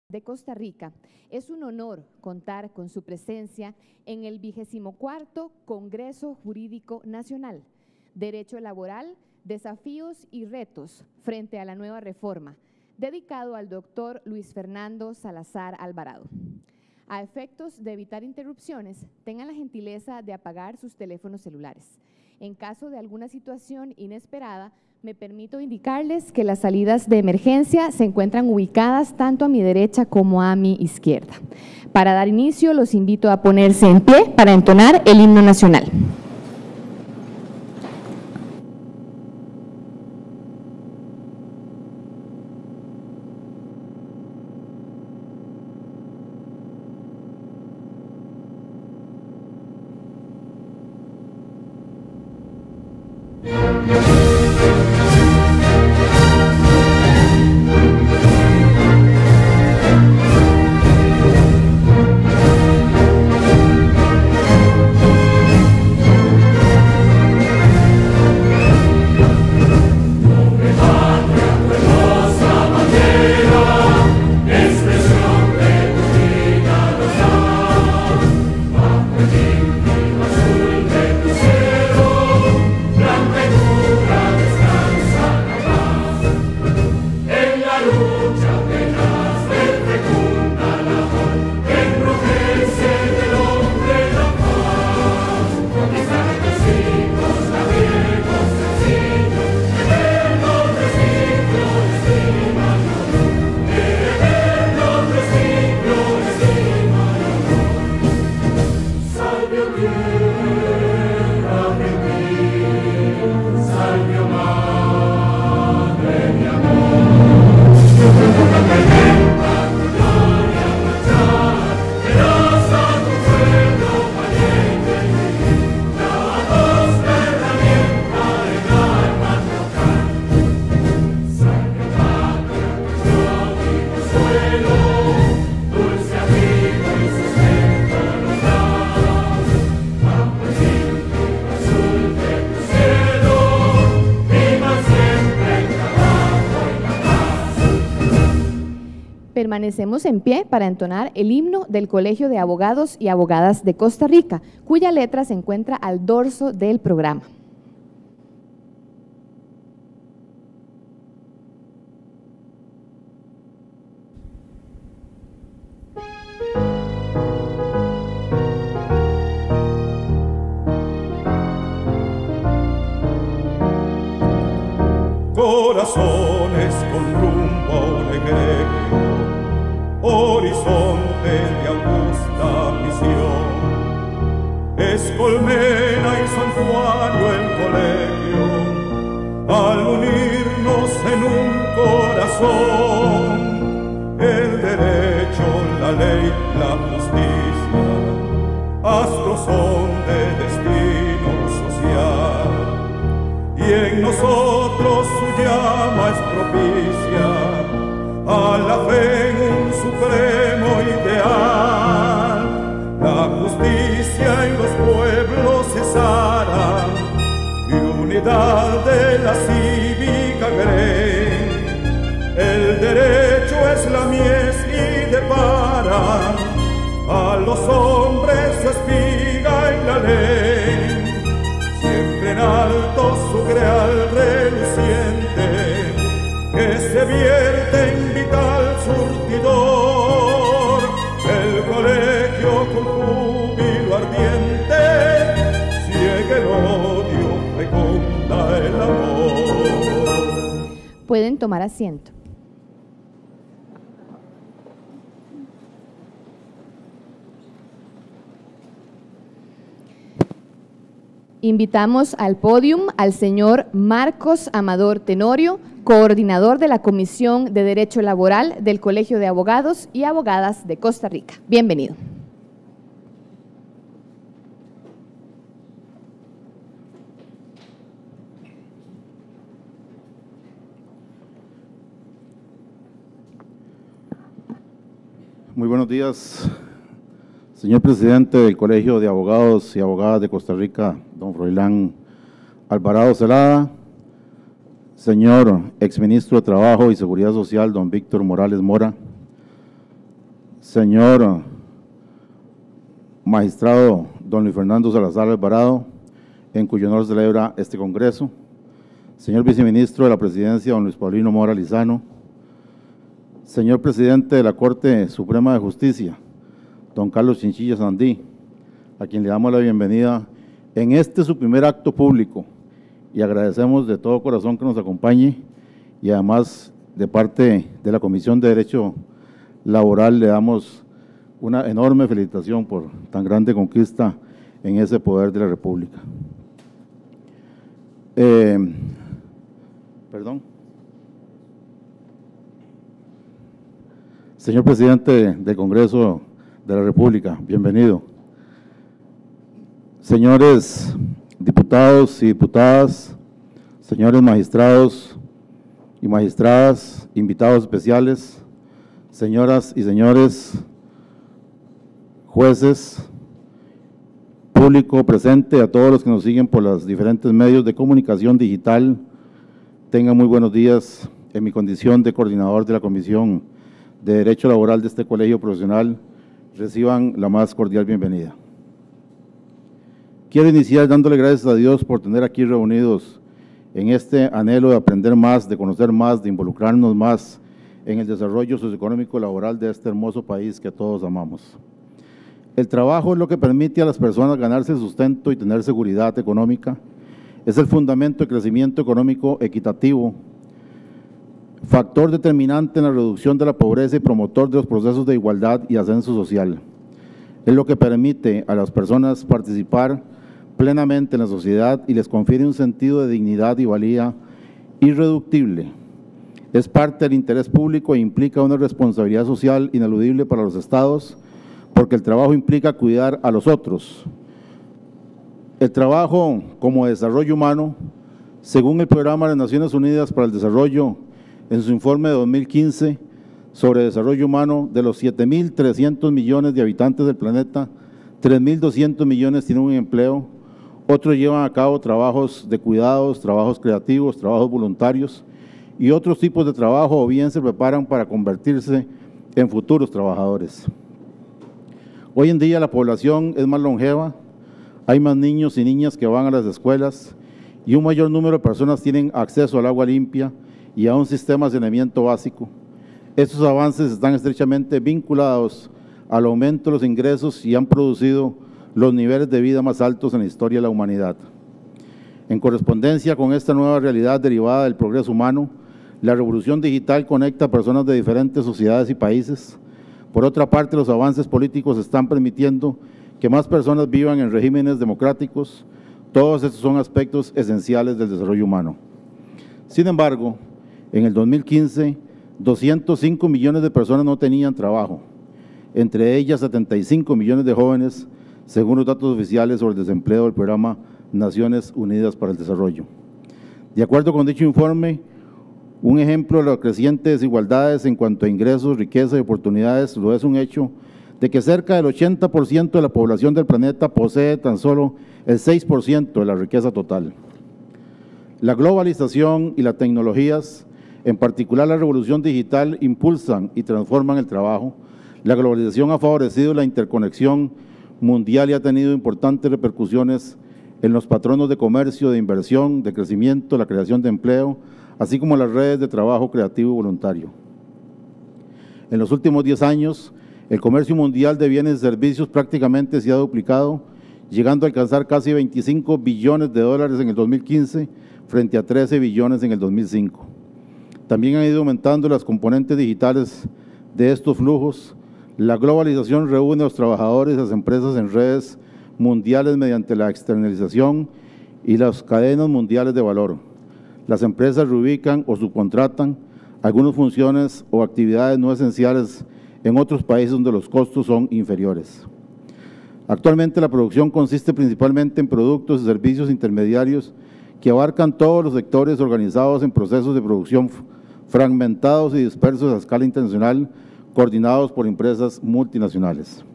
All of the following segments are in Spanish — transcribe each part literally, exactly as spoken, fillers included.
de Costa Rica. Es un honor contar con su presencia en el vigésimo cuarto Congreso Jurídico Nacional, Derecho Laboral, Desafíos y Retos frente a la Nueva Reforma, dedicado al doctor Luis Fernando Salazar Alvarado. A efectos de evitar interrupciones, tengan la gentileza de apagar sus teléfonos celulares. En caso de alguna situación inesperada, me permito indicarles que las salidas de emergencia se encuentran ubicadas tanto a mi derecha como a mi izquierda. Para dar inicio, los invito a ponerse en pie para entonar el himno nacional. Permanecemos en pie para entonar el himno del Colegio de Abogados y Abogadas de Costa Rica, cuya letra se encuentra al dorso del programa. Corazones con rumbo a un egregio, horizonte de augusta misión. Es colmena y santuario el colegio, al unirnos en un corazón. El derecho, la ley, la justicia, astros son de destino social. Y en nosotros su llama es propicia a la fe en un supremo ideal. La justicia en los pueblos cesara y unidad de la cívica grey. El derecho es la mies y depara a los hombres su espiga en la ley. Siempre en alto su greal reluciente, que se vierte en vital surtidor. El colegio con júbilo ardiente ciega el odio, fecunda el amor. Pueden tomar asiento. Invitamos al podium al señor Marcos Amador Tenorio, coordinador de la Comisión de Derecho Laboral del Colegio de Abogados y Abogadas de Costa Rica. Bienvenido. Muy buenos días, señor presidente del Colegio de Abogados y Abogadas de Costa Rica, don Froilán Alvarado Celada, señor exministro de Trabajo y Seguridad Social, don Víctor Morales Mora, señor magistrado don Luis Fernando Salazar Alvarado, en cuyo honor se celebra este Congreso, señor viceministro de la Presidencia, don Luis Paulino Mora Lizano, señor presidente de la Corte Suprema de Justicia, don Carlos Chinchilla Sandí, a quien le damos la bienvenida en este su primer acto público y agradecemos de todo corazón que nos acompañe, y además de parte de la Comisión de Derecho Laboral le damos una enorme felicitación por tan grande conquista en ese poder de la República. Eh, perdón. Señor presidente del Congreso de la República, bienvenido. Señores diputados y diputadas, señores magistrados y magistradas, invitados especiales, señoras y señores jueces, público presente, a todos los que nos siguen por los diferentes medios de comunicación digital, tengan muy buenos días. En mi condición de coordinador de la Comisión de Derecho Laboral de este colegio profesional, reciban la más cordial bienvenida. Quiero iniciar dándole gracias a Dios por tener aquí reunidos en este anhelo de aprender más, de conocer más, de involucrarnos más en el desarrollo socioeconómico laboral de este hermoso país que todos amamos. El trabajo es lo que permite a las personas ganarse el sustento y tener seguridad económica. Es el fundamento de crecimiento económico equitativo, factor determinante en la reducción de la pobreza y promotor de los procesos de igualdad y ascenso social. Es lo que permite a las personas participar plenamente en la sociedad y les confiere un sentido de dignidad y valía irreductible. Es parte del interés público e implica una responsabilidad social ineludible para los estados, porque el trabajo implica cuidar a los otros. El trabajo como desarrollo humano, según el Programa de las Naciones Unidas para el Desarrollo, en su informe de dos mil quince sobre desarrollo humano, de los siete mil trescientos millones de habitantes del planeta, tres mil doscientos millones tienen un empleo, otros llevan a cabo trabajos de cuidados, trabajos creativos, trabajos voluntarios y otros tipos de trabajo, o bien se preparan para convertirse en futuros trabajadores. Hoy en día la población es más longeva, hay más niños y niñas que van a las escuelas y un mayor número de personas tienen acceso al agua limpia y a un sistema de saneamiento básico. Estos avances están estrechamente vinculados al aumento de los ingresos y han producido los niveles de vida más altos en la historia de la humanidad. En correspondencia con esta nueva realidad derivada del progreso humano, la revolución digital conecta a personas de diferentes sociedades y países. Por otra parte, los avances políticos están permitiendo que más personas vivan en regímenes democráticos. Todos estos son aspectos esenciales del desarrollo humano. Sin embargo, en el dos mil quince, doscientos cinco millones de personas no tenían trabajo, entre ellas setenta y cinco millones de jóvenes, según los datos oficiales sobre el desempleo del Programa Naciones Unidas para el Desarrollo. De acuerdo con dicho informe, un ejemplo de las crecientes desigualdades en cuanto a ingresos, riqueza y oportunidades lo es un hecho de que cerca del ochenta por ciento de la población del planeta posee tan solo el seis por ciento de la riqueza total. La globalización y las tecnologías, en particular la revolución digital, impulsan y transforman el trabajo. La globalización ha favorecido la interconexión mundial y ha tenido importantes repercusiones en los patronos de comercio, de inversión, de crecimiento, la creación de empleo, así como las redes de trabajo creativo y voluntario. En los últimos diez años, el comercio mundial de bienes y servicios prácticamente se ha duplicado, llegando a alcanzar casi veinticinco billones de dólares en el dos mil quince, frente a trece billones en el dos mil cinco. También han ido aumentando las componentes digitales de estos flujos. La globalización reúne a los trabajadores y las empresas en redes mundiales mediante la externalización y las cadenas mundiales de valor. Las empresas reubican o subcontratan algunas funciones o actividades no esenciales en otros países donde los costos son inferiores. Actualmente la producción consiste principalmente en productos y servicios intermediarios que abarcan todos los sectores organizados en procesos de producción fragmentados y dispersos a escala internacional, coordinados por empresas multinacionales.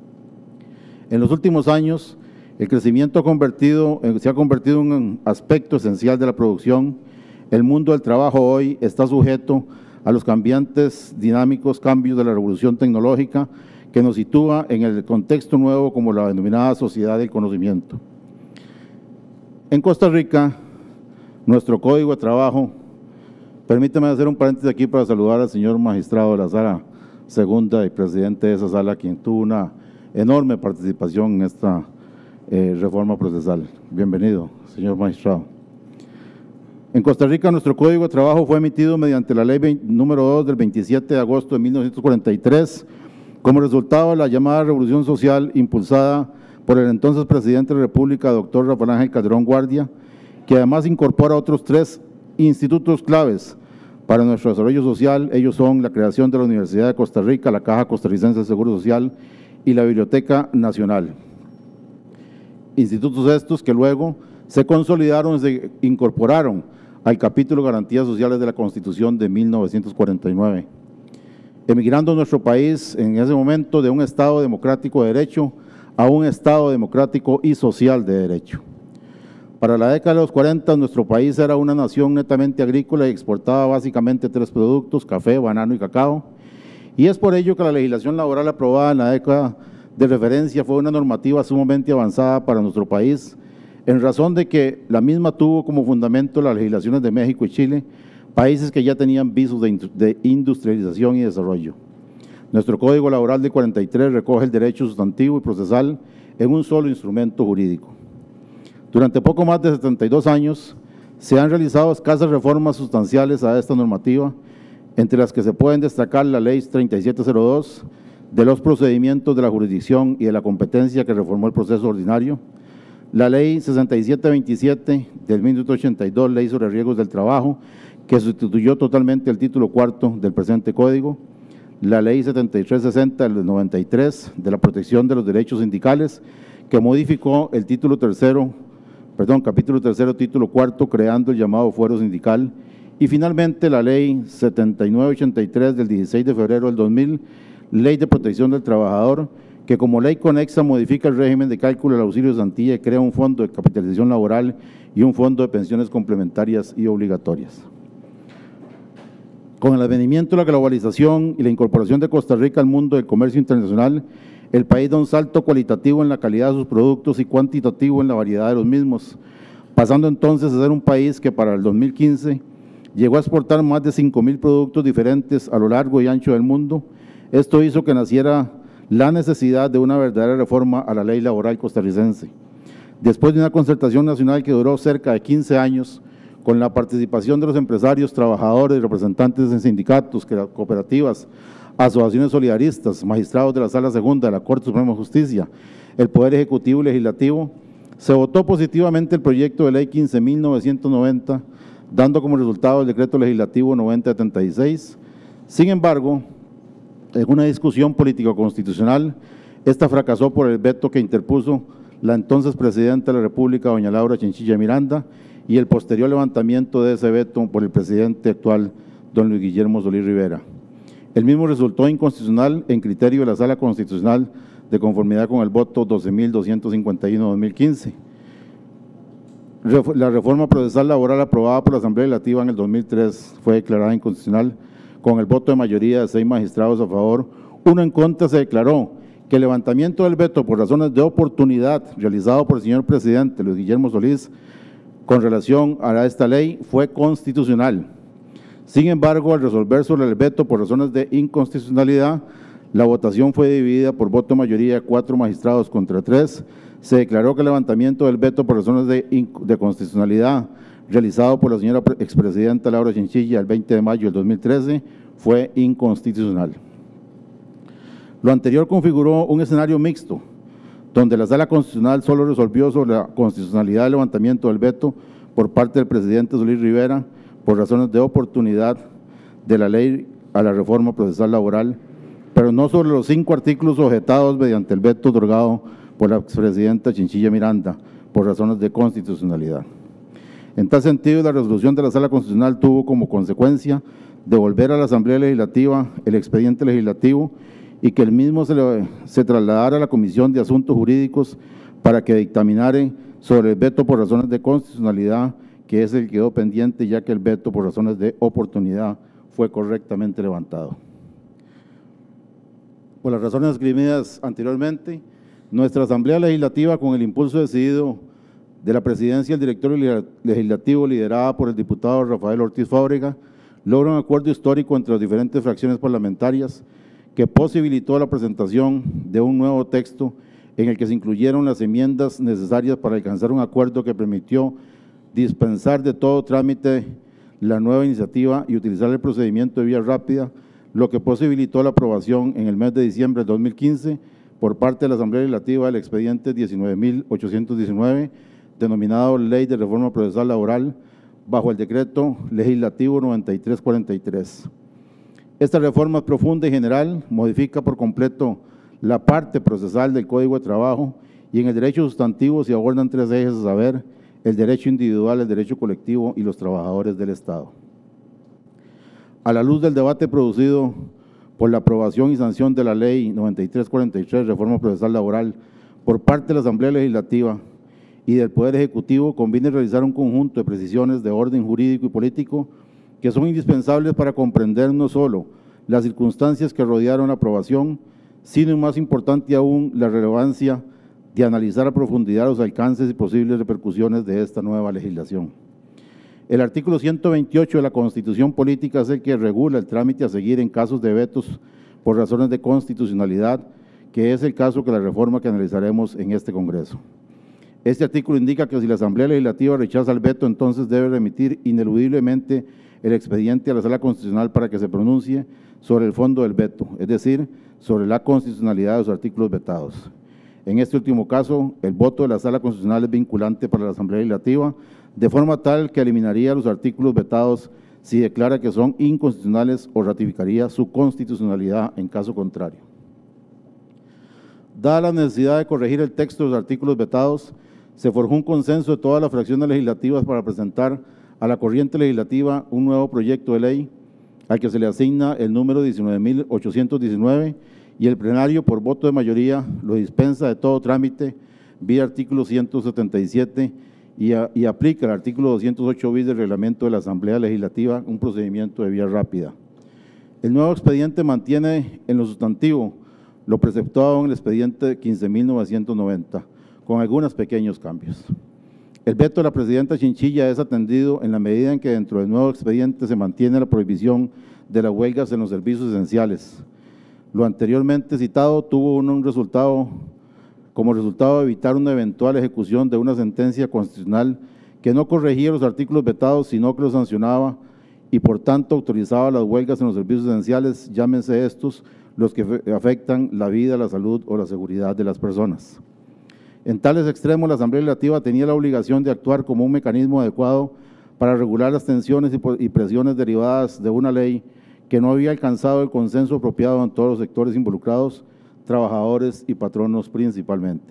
En los últimos años, el crecimiento ha convertido, se ha convertido en un aspecto esencial de la producción. El mundo del trabajo hoy está sujeto a los cambiantes, dinámicos cambios de la revolución tecnológica que nos sitúa en el contexto nuevo como la denominada sociedad del conocimiento. En Costa Rica, nuestro Código de Trabajo, permítame hacer un paréntesis aquí para saludar al señor magistrado de la Sala Segunda y presidente de esa sala, quien tuvo una enorme participación en esta eh, reforma procesal. Bienvenido, señor magistrado. En Costa Rica, nuestro Código de Trabajo fue emitido mediante la Ley número dos del veintisiete de agosto de mil novecientos cuarenta y tres, como resultado de la llamada Revolución Social impulsada por el entonces presidente de la República, doctor Rafael Ángel Calderón Guardia, que además incorpora otros tres institutos claves para nuestro desarrollo social. Ellos son la creación de la Universidad de Costa Rica, la Caja Costarricense de Seguro Social y la Biblioteca Nacional. Institutos estos que luego se consolidaron y se incorporaron al capítulo de Garantías Sociales de la Constitución de mil novecientos cuarenta y nueve. Emigrando nuestro país en ese momento de un Estado democrático de derecho a un Estado democrático y social de derecho. Para la década de los cuarenta, nuestro país era una nación netamente agrícola y exportaba básicamente tres productos: café, banano y cacao. Y es por ello que la legislación laboral aprobada en la década de referencia fue una normativa sumamente avanzada para nuestro país, en razón de que la misma tuvo como fundamento las legislaciones de México y Chile, países que ya tenían visos de industrialización y desarrollo. Nuestro Código Laboral de cuarenta y tres recoge el derecho sustantivo y procesal en un solo instrumento jurídico. Durante poco más de setenta y dos años se han realizado escasas reformas sustanciales a esta normativa, entre las que se pueden destacar la Ley treinta y siete cero dos de los procedimientos de la jurisdicción y de la competencia, que reformó el proceso ordinario, la Ley sesenta y siete veintisiete del mil novecientos ochenta y dos, Ley sobre riesgos del trabajo, que sustituyó totalmente el título cuarto del presente código, la Ley setenta y tres sesenta del noventa y tres de la protección de los derechos sindicales, que modificó el título tercero, perdón, capítulo tercero, título cuarto, creando el llamado fuero sindical, y finalmente la Ley setenta y nueve ochenta y tres del dieciséis de febrero del dos mil, Ley de Protección del Trabajador, que como ley conexa modifica el régimen de cálculo del auxilio de cesantía y crea un fondo de capitalización laboral y un fondo de pensiones complementarias y obligatorias. Con el advenimiento de la globalización y la incorporación de Costa Rica al mundo del comercio internacional, el país da un salto cualitativo en la calidad de sus productos y cuantitativo en la variedad de los mismos, pasando entonces a ser un país que para el dos mil quince llegó a exportar más de cinco mil productos diferentes a lo largo y ancho del mundo. Esto hizo que naciera la necesidad de una verdadera reforma a la ley laboral costarricense. Después de una concertación nacional que duró cerca de quince años, con la participación de los empresarios, trabajadores, representantes de sindicatos, cooperativas, asociaciones solidaristas, magistrados de la Sala Segunda de la Corte Suprema de Justicia, el Poder Ejecutivo y Legislativo, se votó positivamente el proyecto de ley quince mil novecientos noventa, dando como resultado el decreto legislativo noventa setenta y seis. Sin embargo, en una discusión político-constitucional, esta fracasó por el veto que interpuso la entonces presidenta de la República, doña Laura Chinchilla Miranda, y el posterior levantamiento de ese veto por el presidente actual, don Luis Guillermo Solís Rivera. El mismo resultó inconstitucional en criterio de la Sala Constitucional de conformidad con el voto doce mil doscientos cincuenta y uno de dos mil quince. La reforma procesal laboral aprobada por la Asamblea Legislativa en el dos mil tres fue declarada inconstitucional con el voto de mayoría de seis magistrados a favor. Uno en contra. Se declaró que el levantamiento del veto por razones de oportunidad realizado por el señor presidente Luis Guillermo Solís con relación a esta ley fue constitucional. Sin embargo, al resolver sobre el veto por razones de inconstitucionalidad, la votación fue dividida por voto de mayoría de cuatro magistrados contra tres. Se declaró que el levantamiento del veto por razones de, de constitucionalidad realizado por la señora expresidenta Laura Chinchilla el veinte de mayo del dos mil trece fue inconstitucional. Lo anterior configuró un escenario mixto, donde la Sala Constitucional solo resolvió sobre la constitucionalidad del levantamiento del veto por parte del presidente Solís Rivera por razones de oportunidad de la ley a la reforma procesal laboral, pero no sobre los cinco artículos objetados mediante el veto otorgado por la expresidenta Chinchilla Miranda por razones de constitucionalidad. En tal sentido, la resolución de la Sala Constitucional tuvo como consecuencia devolver a la Asamblea Legislativa el expediente legislativo y que el mismo se, le, se trasladara a la Comisión de Asuntos Jurídicos para que dictaminare sobre el veto por razones de constitucionalidad, que es el que quedó pendiente, ya que el veto por razones de oportunidad fue correctamente levantado. Por las razones esgrimidas anteriormente, nuestra Asamblea Legislativa, con el impulso decidido de la Presidencia y el Directorio Legislativo, liderada por el diputado Rafael Ortiz Fábrega, logra un acuerdo histórico entre las diferentes fracciones parlamentarias que posibilitó la presentación de un nuevo texto en el que se incluyeron las enmiendas necesarias para alcanzar un acuerdo que permitió dispensar de todo trámite la nueva iniciativa y utilizar el procedimiento de vía rápida, lo que posibilitó la aprobación en el mes de diciembre de dos mil quince por parte de la Asamblea Legislativa del expediente diecinueve mil ochocientos diecinueve, denominado Ley de Reforma Procesal Laboral, bajo el decreto legislativo noventa y tres cuarenta y tres. Esta reforma profunda y general modifica por completo la parte procesal del Código de Trabajo y en el derecho sustantivo se abordan tres ejes, a saber, el derecho individual, el derecho colectivo y los trabajadores del Estado. A la luz del debate producido por la aprobación y sanción de la Ley noventa y tres cuarenta y tres, Reforma Procesal Laboral, por parte de la Asamblea Legislativa y del Poder Ejecutivo, conviene realizar un conjunto de precisiones de orden jurídico y político que son indispensables para comprender no solo las circunstancias que rodearon la aprobación, sino, y más importante aún, la relevancia de analizar a profundidad los alcances y posibles repercusiones de esta nueva legislación. El artículo ciento veintiocho de la Constitución Política es el que regula el trámite a seguir en casos de vetos por razones de constitucionalidad, que es el caso que la reforma que analizaremos en este Congreso. Este artículo indica que si la Asamblea Legislativa rechaza el veto, entonces debe remitir ineludiblemente el expediente a la Sala Constitucional para que se pronuncie sobre el fondo del veto, es decir, sobre la constitucionalidad de los artículos vetados. En este último caso, el voto de la Sala Constitucional es vinculante para la Asamblea Legislativa, de forma tal que eliminaría los artículos vetados si declara que son inconstitucionales o ratificaría su constitucionalidad en caso contrario. Dada la necesidad de corregir el texto de los artículos vetados, se forjó un consenso de todas las fracciones legislativas para presentar a la corriente legislativa un nuevo proyecto de ley al que se le asigna el número diecinueve mil ochocientos diecinueve y el plenario por voto de mayoría lo dispensa de todo trámite vía artículo ciento setenta y siete y, a, y aplica el artículo doscientos ocho bis del reglamento de la Asamblea Legislativa, un procedimiento de vía rápida. El nuevo expediente mantiene en lo sustantivo lo preceptuado en el expediente quince mil novecientos noventa, con algunos pequeños cambios. El veto de la presidenta Chinchilla es atendido en la medida en que dentro del nuevo expediente se mantiene la prohibición de las huelgas en los servicios esenciales. Lo anteriormente citado tuvo un resultado, como resultado de evitar una eventual ejecución de una sentencia constitucional que no corregía los artículos vetados, sino que los sancionaba y por tanto autorizaba las huelgas en los servicios esenciales, llámense estos los que afectan la vida, la salud o la seguridad de las personas. En tales extremos, la Asamblea Legislativa tenía la obligación de actuar como un mecanismo adecuado para regular las tensiones y presiones derivadas de una ley que no había alcanzado el consenso apropiado en todos los sectores involucrados, trabajadores y patronos principalmente.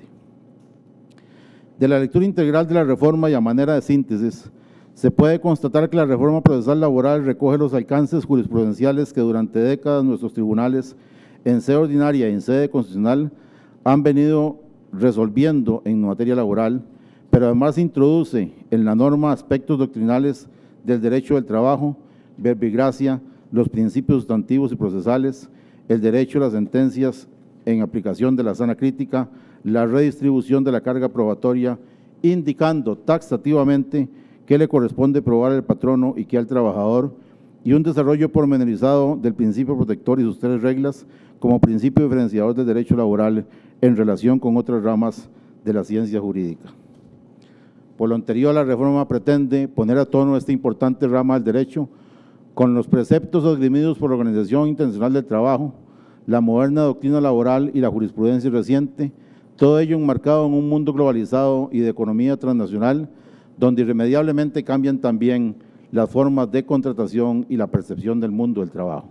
De la lectura integral de la reforma y a manera de síntesis, se puede constatar que la reforma procesal laboral recoge los alcances jurisprudenciales que durante décadas nuestros tribunales, en sede ordinaria y en sede constitucional, han venido resolviendo en materia laboral, pero además introduce en la norma aspectos doctrinales del derecho del trabajo, verbigracia, los principios sustantivos y procesales, el derecho a las sentencias en aplicación de la sana crítica, la redistribución de la carga probatoria, indicando taxativamente qué le corresponde probar al patrono y qué al trabajador, y un desarrollo pormenorizado del principio protector y sus tres reglas como principio diferenciador del derecho laboral en relación con otras ramas de la ciencia jurídica. Por lo anterior, la reforma pretende poner a tono esta importante rama del derecho con los preceptos esgrimidos por la Organización Internacional del Trabajo, la moderna doctrina laboral y la jurisprudencia reciente, todo ello enmarcado en un mundo globalizado y de economía transnacional, donde irremediablemente cambian también las formas de contratación y la percepción del mundo del trabajo.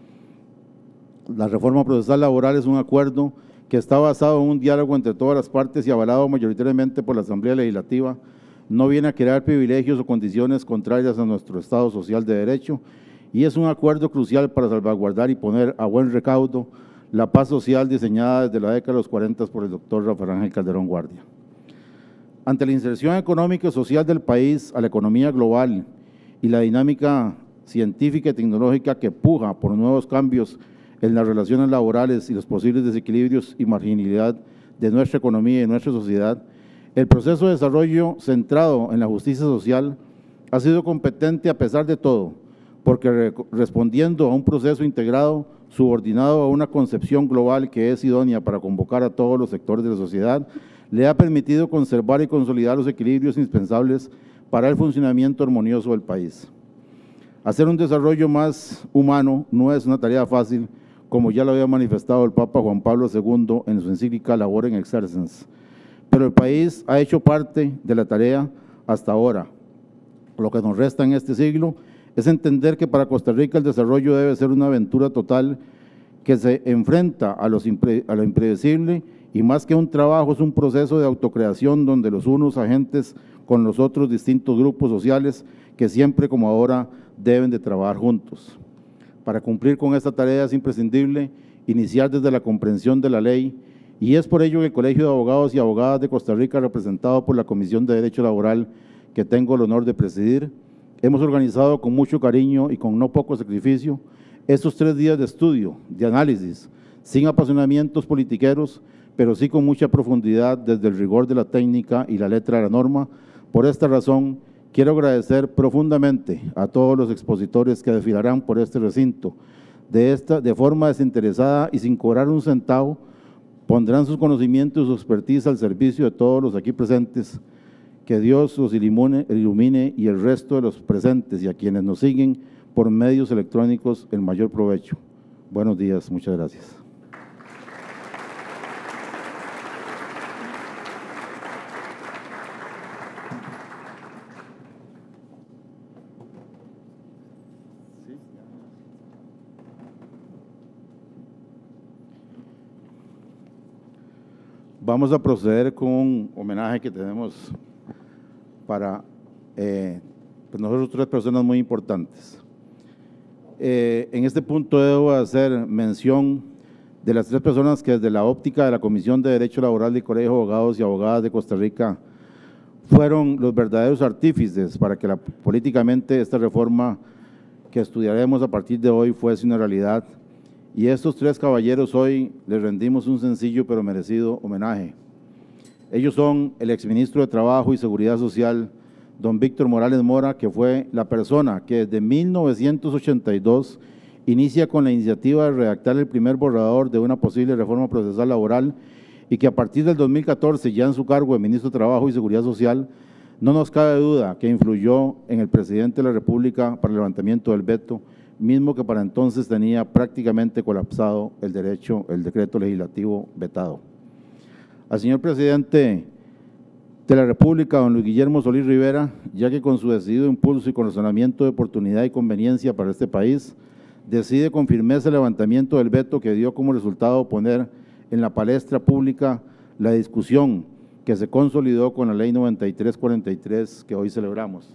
La reforma procesal laboral es un acuerdo que está basado en un diálogo entre todas las partes y avalado mayoritariamente por la Asamblea Legislativa. No viene a crear privilegios o condiciones contrarias a nuestro Estado social de derecho y es un acuerdo crucial para salvaguardar y poner a buen recaudo la paz social diseñada desde la década de los cuarenta por el doctor Rafael Ángel Calderón Guardia. Ante la inserción económica y social del país a la economía global y la dinámica científica y tecnológica que puja por nuevos cambios en las relaciones laborales y los posibles desequilibrios y marginalidad de nuestra economía y de nuestra sociedad, el proceso de desarrollo centrado en la justicia social ha sido competente a pesar de todo, porque re respondiendo a un proceso integrado, subordinado a una concepción global que es idónea para convocar a todos los sectores de la sociedad, le ha permitido conservar y consolidar los equilibrios indispensables para el funcionamiento armonioso del país. Hacer un desarrollo más humano no es una tarea fácil, como ya lo había manifestado el Papa Juan Pablo segundo en su encíclica Laborem Exercens, pero el país ha hecho parte de la tarea hasta ahora. Lo que nos resta en este siglo es entender que para Costa Rica el desarrollo debe ser una aventura total que se enfrenta a, los impre, a lo impredecible y más que un trabajo es un proceso de autocreación donde los unos agentes con los otros distintos grupos sociales que siempre como ahora deben de trabajar juntos. Para cumplir con esta tarea es imprescindible iniciar desde la comprensión de la ley y es por ello que el Colegio de Abogados y Abogadas de Costa Rica, representado por la Comisión de Derecho Laboral que tengo el honor de presidir, hemos organizado con mucho cariño y con no poco sacrificio estos tres días de estudio, de análisis, sin apasionamientos politiqueros, pero sí con mucha profundidad desde el rigor de la técnica y la letra de la norma. Por esta razón, quiero agradecer profundamente a todos los expositores que desfilarán por este recinto. De, esta, de forma desinteresada y sin cobrar un centavo, pondrán sus conocimientos y su expertise al servicio de todos los aquí presentes. Que Dios los ilumine, ilumine y el resto de los presentes y a quienes nos siguen por medios electrónicos el mayor provecho. Buenos días, muchas gracias. Vamos a proceder con un homenaje que tenemos para eh, pues nosotros tres personas muy importantes. Eh, en este punto debo hacer mención de las tres personas que desde la óptica de la Comisión de Derecho Laboral del Colegio de Abogados y Abogadas de Costa Rica fueron los verdaderos artífices para que la, políticamente esta reforma que estudiaremos a partir de hoy fuese una realidad. Y a estos tres caballeros hoy les rendimos un sencillo pero merecido homenaje. Ellos son el exministro de Trabajo y Seguridad Social, don Víctor Morales Mora, que fue la persona que desde mil novecientos ochenta y dos inicia con la iniciativa de redactar el primer borrador de una posible reforma procesal laboral y que a partir del dos mil catorce, ya en su cargo de ministro de Trabajo y Seguridad Social, no nos cabe duda que influyó en el presidente de la República para el levantamiento del veto, mismo que para entonces tenía prácticamente colapsado el derecho, el decreto legislativo vetado. Al señor presidente de la República, don Luis Guillermo Solís Rivera, ya que con su decidido impulso y con razonamiento de oportunidad y conveniencia para este país, decide con firmeza el levantamiento del veto que dio como resultado poner en la palestra pública la discusión que se consolidó con la Ley noventa y tres cuarenta y tres que hoy celebramos.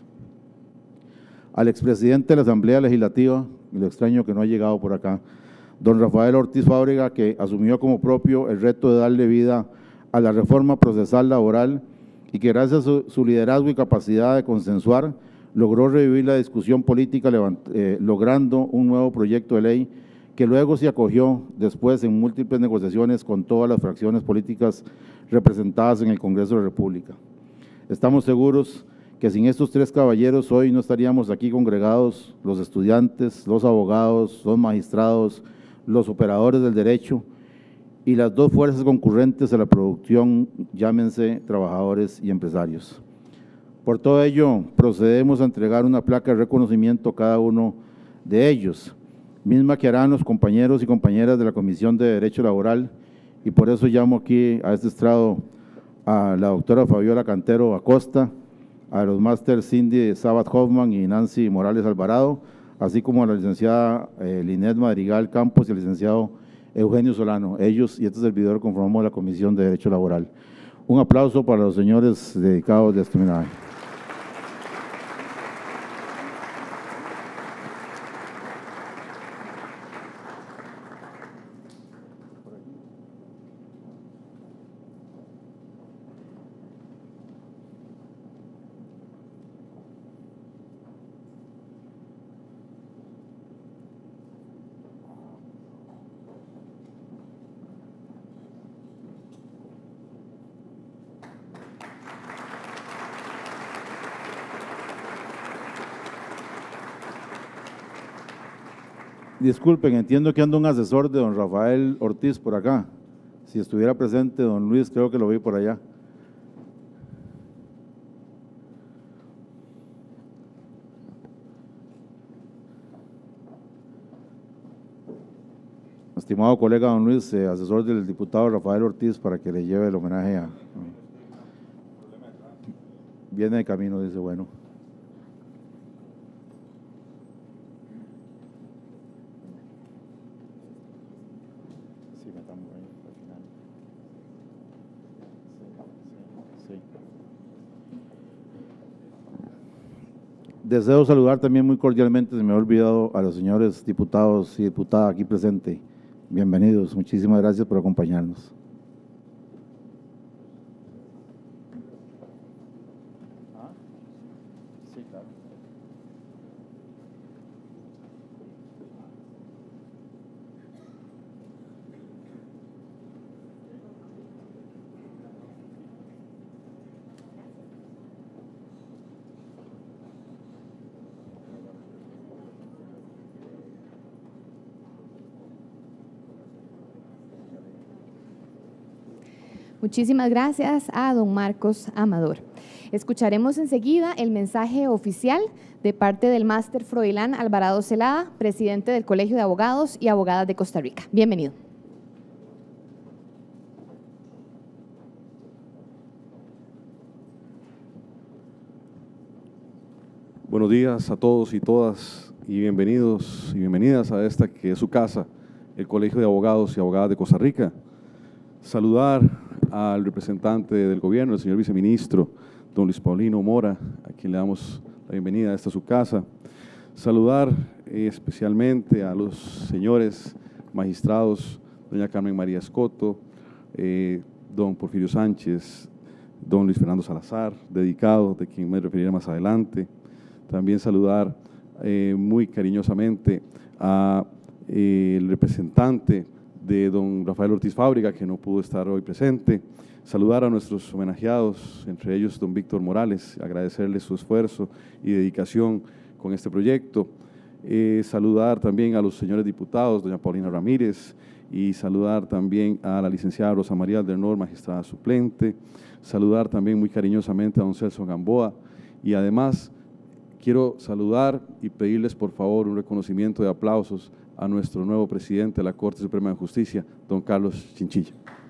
Al expresidente de la Asamblea Legislativa, y lo extraño que no ha llegado por acá, don Rafael Ortiz Fábrega, que asumió como propio el reto de darle vida a la reforma procesal laboral y que gracias a su, su liderazgo y capacidad de consensuar, logró revivir la discusión política, levant, eh, logrando un nuevo proyecto de ley que luego se acogió después en múltiples negociaciones con todas las fracciones políticas representadas en el Congreso de la República. Estamos seguros que sin estos tres caballeros hoy no estaríamos aquí congregados los estudiantes, los abogados, los magistrados, los operadores del derecho y las dos fuerzas concurrentes a la producción, llámense trabajadores y empresarios. Por todo ello, procedemos a entregar una placa de reconocimiento a cada uno de ellos, misma que harán los compañeros y compañeras de la Comisión de Derecho Laboral, y por eso llamo aquí a este estrado a la doctora Fabiola Cantero Acosta, a los máster Cindy Sabat Hoffman y Nancy Morales Alvarado, así como a la licenciada eh, Linet Madrigal Campos y al licenciado Eugenio Solano. Ellos y este servidor conformamos la Comisión de Derecho Laboral. Un aplauso para los señores dedicados de este homenaje. Disculpen, entiendo que anda un asesor de don Rafael Ortiz por acá. Si estuviera presente don Luis, creo que lo vi por allá. Estimado colega don Luis, eh, asesor del diputado Rafael Ortiz, para que le lleve el homenaje a… Viene de camino, dice, bueno. Sí, metamos ahí al final. Sí, sí. Deseo saludar también muy cordialmente, se me ha olvidado, a los señores diputados y diputadas aquí presentes. Bienvenidos, muchísimas gracias por acompañarnos. Sí, claro. Muchísimas gracias a don Marcos Amador. Escucharemos enseguida el mensaje oficial de parte del máster Froilán Alvarado Celada, presidente del Colegio de Abogados y Abogadas de Costa Rica. Bienvenido. Buenos días a todos y todas y bienvenidos y bienvenidas a esta que es su casa, el Colegio de Abogados y Abogadas de Costa Rica. Saludar al representante del gobierno, el señor viceministro, don Luis Paulino Mora, a quien le damos la bienvenida a esta su casa. Saludar eh, especialmente a los señores magistrados, doña Carmen María Escoto, eh, don Porfirio Sánchez, don Luis Fernando Salazar, dedicado, de quien me referiré más adelante. También saludar eh, muy cariñosamente a eh, el representante de don Rafael Ortiz Fábrega, que no pudo estar hoy presente. Saludar a nuestros homenajeados, entre ellos don Víctor Morales, agradecerle su esfuerzo y dedicación con este proyecto. Eh, saludar también a los señores diputados, doña Paulina Ramírez, y saludar también a la licenciada Rosa María Aldernor, magistrada suplente. Saludar también muy cariñosamente a don Celso Gamboa, y además quiero saludar y pedirles por favor un reconocimiento de aplausos a nuestro nuevo presidente de la Corte Suprema de Justicia, don Carlos Chinchilla.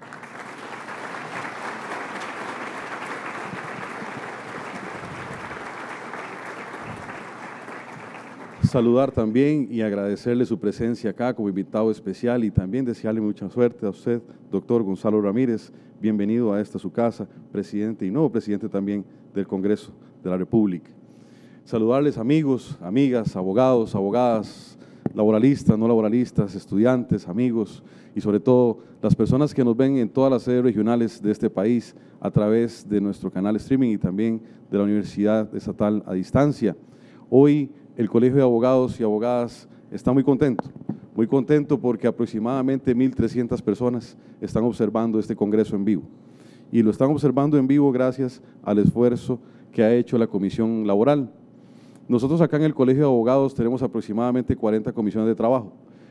Saludar también y agradecerle su presencia acá como invitado especial y también desearle mucha suerte a usted, doctor Gonzalo Ramírez. Bienvenido a esta su casa, presidente y nuevo presidente también del Congreso de la República. Saludarles amigos, amigas, abogados, abogadas, laboralistas, no laboralistas, estudiantes, amigos y sobre todo las personas que nos ven en todas las sedes regionales de este país a través de nuestro canal streaming y también de la Universidad Estatal a Distancia. Hoy el Colegio de Abogados y Abogadas está muy contento, muy contento porque aproximadamente mil trescientas personas están observando este congreso en vivo y lo están observando en vivo gracias al esfuerzo que ha hecho la Comisión Laboral. Nosotros acá en el Colegio de Abogados tenemos aproximadamente cuarenta comisiones de trabajo,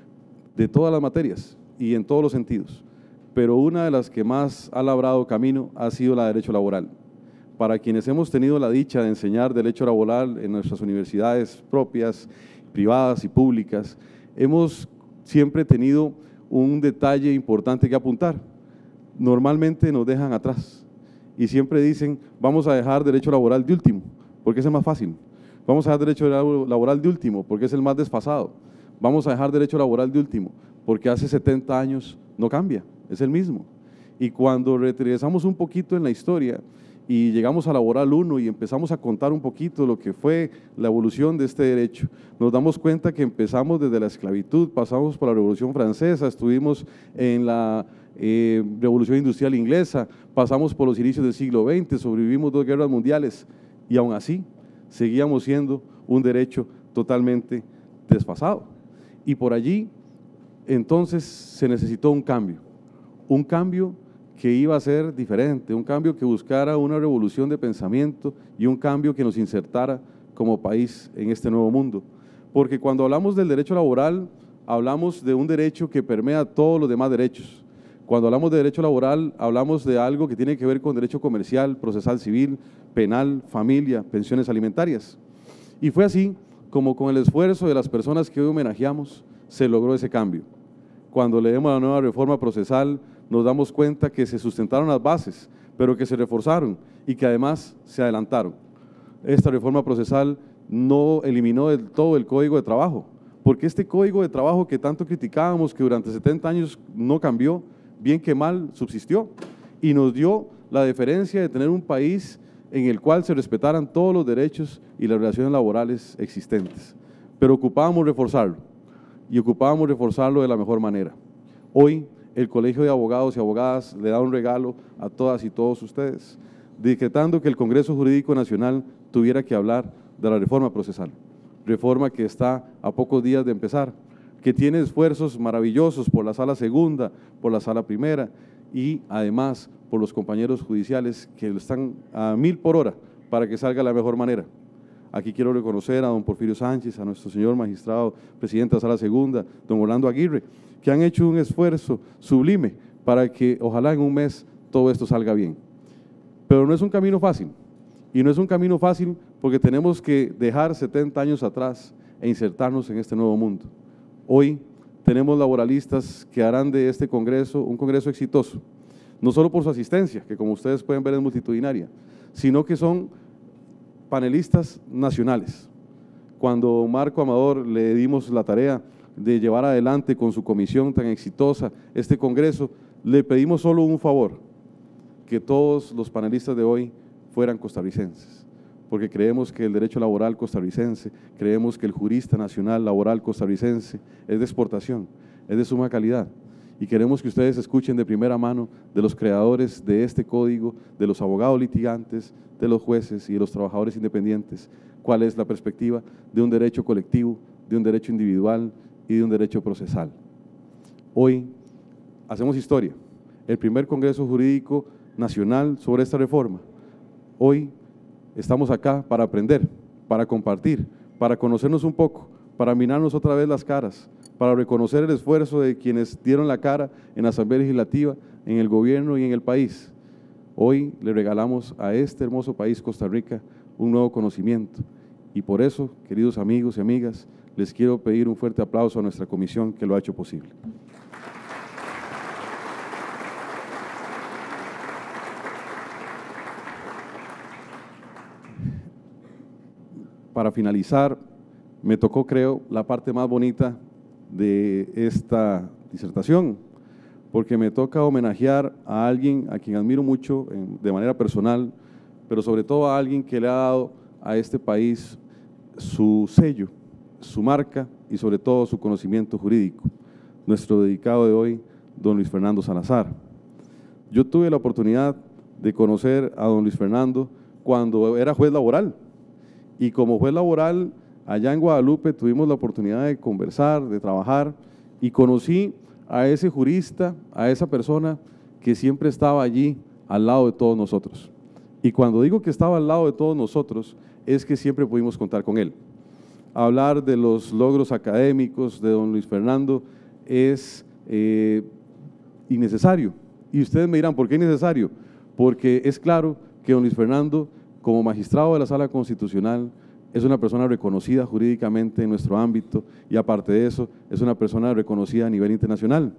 de todas las materias y en todos los sentidos, pero una de las que más ha labrado camino ha sido la de Derecho Laboral. Para quienes hemos tenido la dicha de enseñar Derecho Laboral en nuestras universidades propias, privadas y públicas, hemos siempre tenido un detalle importante que apuntar. Normalmente nos dejan atrás y siempre dicen, vamos a dejar Derecho Laboral de último, porque es el más fácil. Vamos a dejar derecho laboral de último porque es el más desfasado. Vamos a dejar derecho laboral de último porque hace setenta años no cambia, es el mismo. Y cuando regresamos un poquito en la historia y llegamos a Laboral uno y empezamos a contar un poquito lo que fue la evolución de este derecho, nos damos cuenta que empezamos desde la esclavitud, pasamos por la Revolución Francesa, estuvimos en la eh, Revolución Industrial Inglesa, pasamos por los inicios del siglo veinte, sobrevivimos dos guerras mundiales y aún así seguíamos siendo un derecho totalmente desfasado. Y por allí, entonces, se necesitó un cambio, un cambio que iba a ser diferente, un cambio que buscara una revolución de pensamiento y un cambio que nos insertara como país en este nuevo mundo. Porque cuando hablamos del derecho laboral, hablamos de un derecho que permea todos los demás derechos. Cuando hablamos de derecho laboral, hablamos de algo que tiene que ver con derecho comercial, procesal civil, penal, familia, pensiones alimentarias. Y fue así como con el esfuerzo de las personas que hoy homenajeamos, se logró ese cambio. Cuando leemos la nueva reforma procesal, nos damos cuenta que se sustentaron las bases, pero que se reforzaron y que además se adelantaron. Esta reforma procesal no eliminó del todo el Código de Trabajo, porque este Código de Trabajo que tanto criticábamos, que durante setenta años no cambió, bien que mal subsistió, y nos dio la deferencia de tener un país en el cual se respetaran todos los derechos y las relaciones laborales existentes. Pero ocupábamos reforzarlo, y ocupábamos reforzarlo de la mejor manera. Hoy, el Colegio de Abogados y Abogadas le da un regalo a todas y todos ustedes, decretando que el Congreso Jurídico Nacional tuviera que hablar de la reforma procesal, reforma que está a pocos días de empezar, que tiene esfuerzos maravillosos por la Sala Segunda, por la Sala Primera y además por los compañeros judiciales que están a mil por hora para que salga de la mejor manera. Aquí quiero reconocer a don Porfirio Sánchez, a nuestro señor magistrado, presidente de la Sala Segunda, don Orlando Aguirre, que han hecho un esfuerzo sublime para que ojalá en un mes todo esto salga bien. Pero no es un camino fácil, y no es un camino fácil porque tenemos que dejar setenta años atrás e insertarnos en este nuevo mundo. Hoy tenemos laboralistas que harán de este Congreso un Congreso exitoso, no solo por su asistencia, que como ustedes pueden ver es multitudinaria, sino que son panelistas nacionales. Cuando Marco Amador le dimos la tarea de llevar adelante con su comisión tan exitosa este Congreso, le pedimos solo un favor, que todos los panelistas de hoy fueran costarricenses, porque creemos que el derecho laboral costarricense, creemos que el jurista nacional laboral costarricense es de exportación, es de suma calidad, y queremos que ustedes escuchen de primera mano de los creadores de este código, de los abogados litigantes, de los jueces y de los trabajadores independientes, cuál es la perspectiva de un derecho colectivo, de un derecho individual y de un derecho procesal. Hoy hacemos historia, el primer Congreso Jurídico Nacional sobre esta reforma. Hoy estamos acá para aprender, para compartir, para conocernos un poco, para mirarnos otra vez las caras, para reconocer el esfuerzo de quienes dieron la cara en la Asamblea Legislativa, en el gobierno y en el país. Hoy le regalamos a este hermoso país, Costa Rica, un nuevo conocimiento. Y por eso, queridos amigos y amigas, les quiero pedir un fuerte aplauso a nuestra comisión que lo ha hecho posible. Para finalizar, me tocó, creo, la parte más bonita de esta disertación, porque me toca homenajear a alguien a quien admiro mucho en, de manera personal, pero sobre todo a alguien que le ha dado a este país su sello, su marca y sobre todo su conocimiento jurídico, nuestro dedicado de hoy, don Luis Fernando Salazar. Yo tuve la oportunidad de conocer a don Luis Fernando cuando era juez laboral, y como juez laboral allá en Guadalupe tuvimos la oportunidad de conversar, de trabajar, y conocí a ese jurista, a esa persona que siempre estaba allí al lado de todos nosotros. Y cuando digo que estaba al lado de todos nosotros, es que siempre pudimos contar con él. Hablar de los logros académicos de don Luis Fernando es eh, innecesario. Y ustedes me dirán, ¿por qué innecesario? Porque es claro que don Luis Fernando, como magistrado de la Sala Constitucional, es una persona reconocida jurídicamente en nuestro ámbito y aparte de eso, es una persona reconocida a nivel internacional.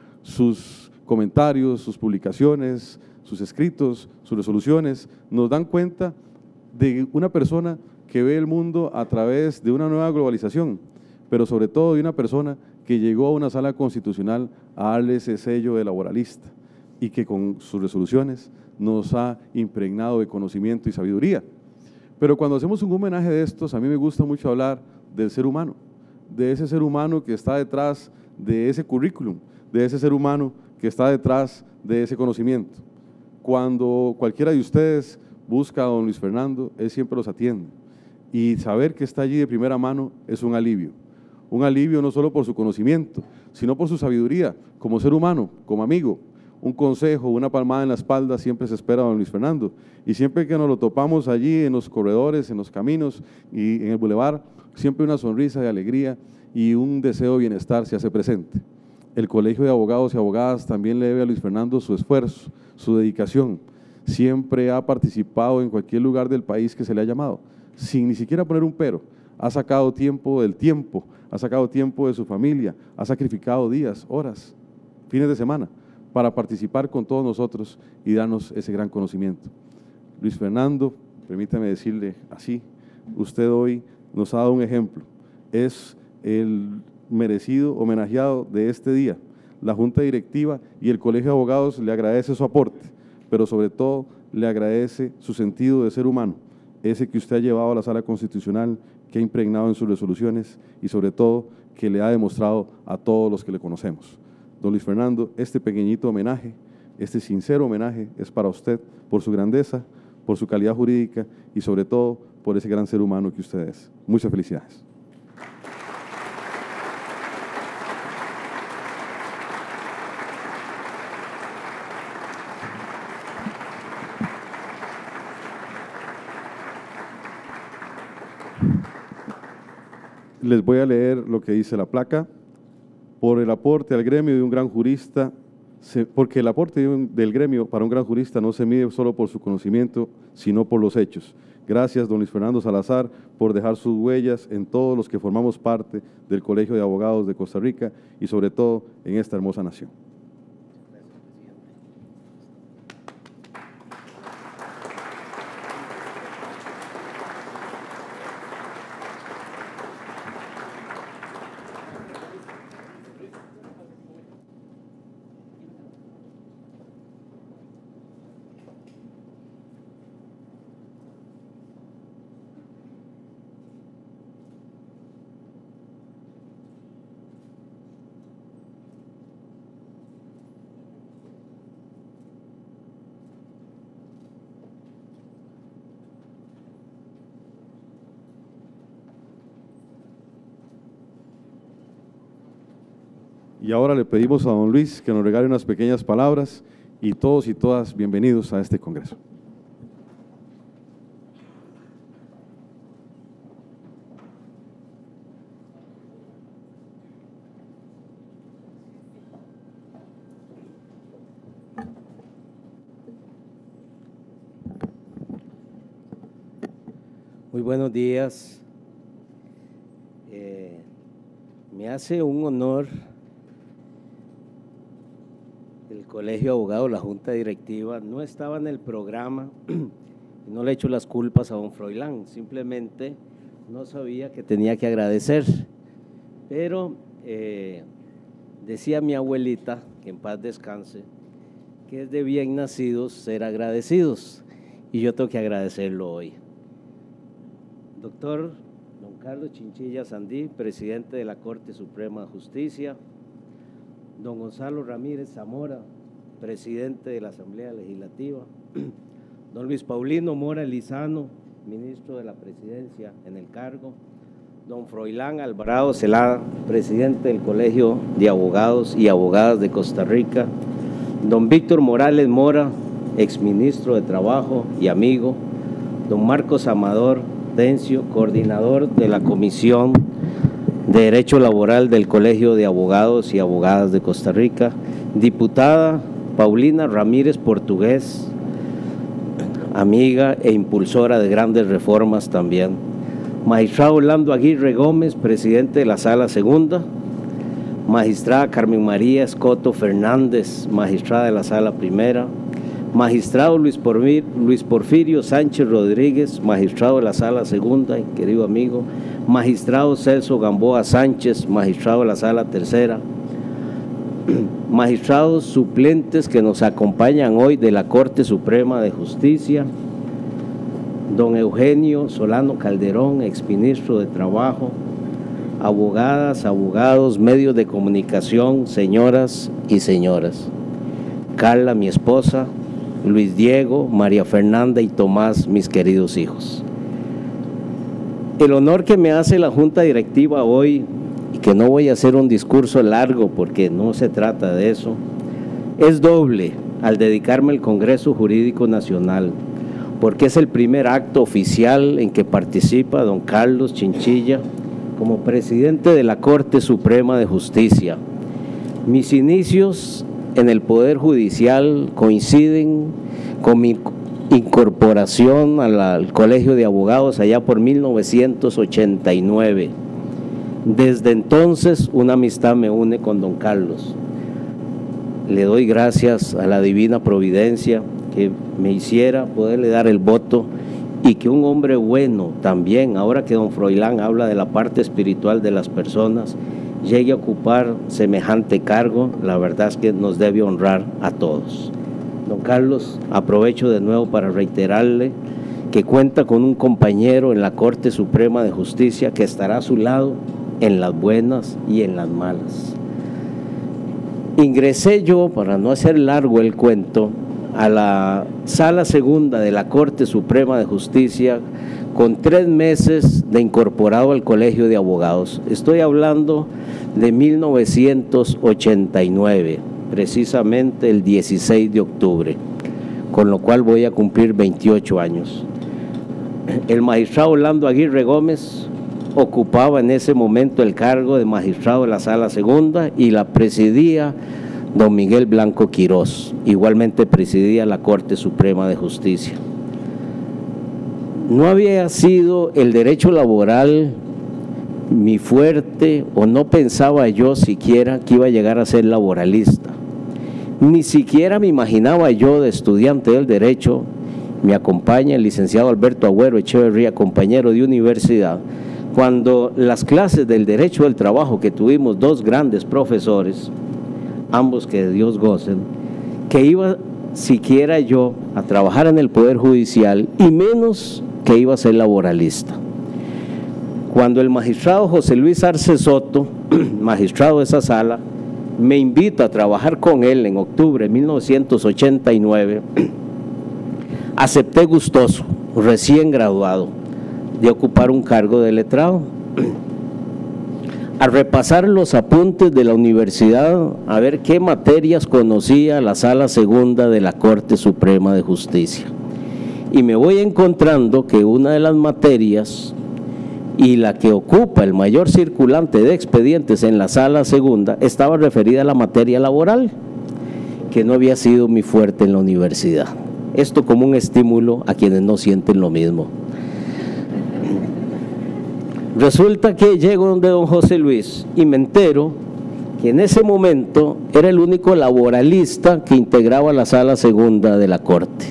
Sus comentarios, sus publicaciones, sus escritos, sus resoluciones nos dan cuenta de una persona que ve el mundo a través de una nueva globalización, pero sobre todo de una persona que llegó a una Sala Constitucional a darle ese sello de laboralista y que con sus resoluciones nos ha impregnado de conocimiento y sabiduría. Pero cuando hacemos un homenaje de estos, a mí me gusta mucho hablar del ser humano, de ese ser humano que está detrás de ese currículum, de ese ser humano que está detrás de ese conocimiento. Cuando cualquiera de ustedes busca a don Luis Fernando, él siempre los atiende. Y saber que está allí de primera mano es un alivio. Un alivio no solo por su conocimiento, sino por su sabiduría, como ser humano, como amigo. Un consejo, una palmada en la espalda siempre se espera a don Luis Fernando. Y siempre que nos lo topamos allí en los corredores, en los caminos y en el bulevar, siempre una sonrisa de alegría y un deseo de bienestar se hace presente. El Colegio de Abogados y Abogadas también le debe a Luis Fernando su esfuerzo, su dedicación. Siempre ha participado en cualquier lugar del país que se le ha llamado, sin ni siquiera poner un pero. Ha sacado tiempo del tiempo, ha sacado tiempo de su familia, ha sacrificado días, horas, fines de semana, para participar con todos nosotros y darnos ese gran conocimiento. Luis Fernando, permítame decirle así, usted hoy nos ha dado un ejemplo, es el merecido homenajeado de este día. La Junta Directiva y el Colegio de Abogados le agradece su aporte, pero sobre todo le agradece su sentido de ser humano, ese que usted ha llevado a la Sala Constitucional, que ha impregnado en sus resoluciones y sobre todo que le ha demostrado a todos los que le conocemos. Don Luis Fernando, este pequeñito homenaje, este sincero homenaje es para usted por su grandeza, por su calidad jurídica y sobre todo por ese gran ser humano que usted es. Muchas felicidades. Les voy a leer lo que dice la placa. Por el aporte al gremio de un gran jurista, se, porque el aporte de un, del gremio para un gran jurista no se mide solo por su conocimiento, sino por los hechos. Gracias, don Luis Fernando Salazar, por dejar sus huellas en todos los que formamos parte del Colegio de Abogados de Costa Rica y sobre todo en esta hermosa nación. Y ahora le pedimos a don Luis que nos regale unas pequeñas palabras y todos y todas bienvenidos a este congreso. Muy buenos días. Eh, me hace un honor el Colegio de Abogados, la Junta Directiva. No estaba en el programa y no le echo las culpas a don Froilán, simplemente no sabía que tenía que agradecer. Pero eh, decía mi abuelita, que en paz descanse, que es de bien nacidos ser agradecidos, y yo tengo que agradecerlo hoy. Doctor don Carlos Chinchilla Sandí, presidente de la Corte Suprema de Justicia; don Gonzalo Ramírez Zamora, presidente de la Asamblea Legislativa; don Luis Paulino Mora Lizano, ministro de la Presidencia en el cargo; don Froilán Alvarado Celada, presidente del Colegio de Abogados y Abogadas de Costa Rica; don Víctor Morales Mora, exministro de Trabajo y amigo; don Marcos Amador Tencio, coordinador de la Comisión de Derecho Laboral del Colegio de Abogados y Abogadas de Costa Rica; diputada Paulina Ramírez Portugués, amiga e impulsora de grandes reformas también; magistrado Orlando Aguirre Gómez, presidente de la Sala Segunda; magistrada Carmen María Escoto Fernández, magistrada de la Sala Primera; magistrado Luis Porfirio, Luis Porfirio Sánchez Rodríguez, magistrado de la Sala Segunda, querido amigo; magistrado Celso Gamboa Sánchez, magistrado de la Sala Tercera; magistrados suplentes que nos acompañan hoy de la Corte Suprema de Justicia: don Eugenio Solano Calderón, exministro de Trabajo; abogadas, abogados, medios de comunicación, señoras y señoras; Carla, mi esposa; Luis Diego, María Fernanda y Tomás, mis queridos hijos. El honor que me hace la Junta Directiva hoy, y que no voy a hacer un discurso largo porque no se trata de eso, es doble al dedicarme al Congreso Jurídico Nacional, porque es el primer acto oficial en que participa don Carlos Chinchilla como presidente de la Corte Suprema de Justicia. Mis inicios en el Poder Judicial coinciden con mi incorporación al, al Colegio de Abogados allá por mil novecientos ochenta y nueve. Desde entonces una amistad me une con don Carlos. Le doy gracias a la divina providencia que me hiciera poderle dar el voto y que un hombre bueno también, ahora que don Froilán habla de la parte espiritual de las personas, llegue a ocupar semejante cargo, la verdad es que nos debe honrar a todos. Don Carlos, aprovecho de nuevo para reiterarle que cuenta con un compañero en la Corte Suprema de Justicia que estará a su lado en las buenas y en las malas. Ingresé yo, para no hacer largo el cuento, a la Sala Segunda de la Corte Suprema de Justicia con tres meses de incorporado al Colegio de Abogados. Estoy hablando de mil novecientos ochenta y nueve, precisamente el dieciséis de octubre, con lo cual voy a cumplir veintiocho años. El magistrado Orlando Aguirre Gómez ocupaba en ese momento el cargo de magistrado de la Sala Segunda y la presidía don Miguel Blanco Quirós, igualmente presidía la Corte Suprema de Justicia. No había sido el derecho laboral mi fuerte, o no pensaba yo siquiera que iba a llegar a ser laboralista. Ni siquiera me imaginaba yo de estudiante del derecho. Me acompaña el licenciado Alberto Agüero Echeverría, compañero de universidad, cuando las clases del derecho del trabajo que tuvimos dos grandes profesores, ambos que de Dios gocen, que iba siquiera yo a trabajar en el Poder Judicial y menos que iba a ser laboralista. Cuando el magistrado José Luis Arce Soto, magistrado de esa sala, me invita a trabajar con él en octubre de mil novecientos ochenta y nueve, acepté gustoso, recién graduado, de ocupar un cargo de letrado. A repasar los apuntes de la universidad, a ver qué materias conocía la Sala Segunda de la Corte Suprema de Justicia. Y me voy encontrando que una de las materias y la que ocupa el mayor circulante de expedientes en la Sala Segunda estaba referida a la materia laboral, que no había sido mi fuerte en la universidad. Esto como un estímulo a quienes no sienten lo mismo. Resulta que llego donde don José Luis y me entero que en ese momento era el único laboralista que integraba la Sala Segunda de la Corte.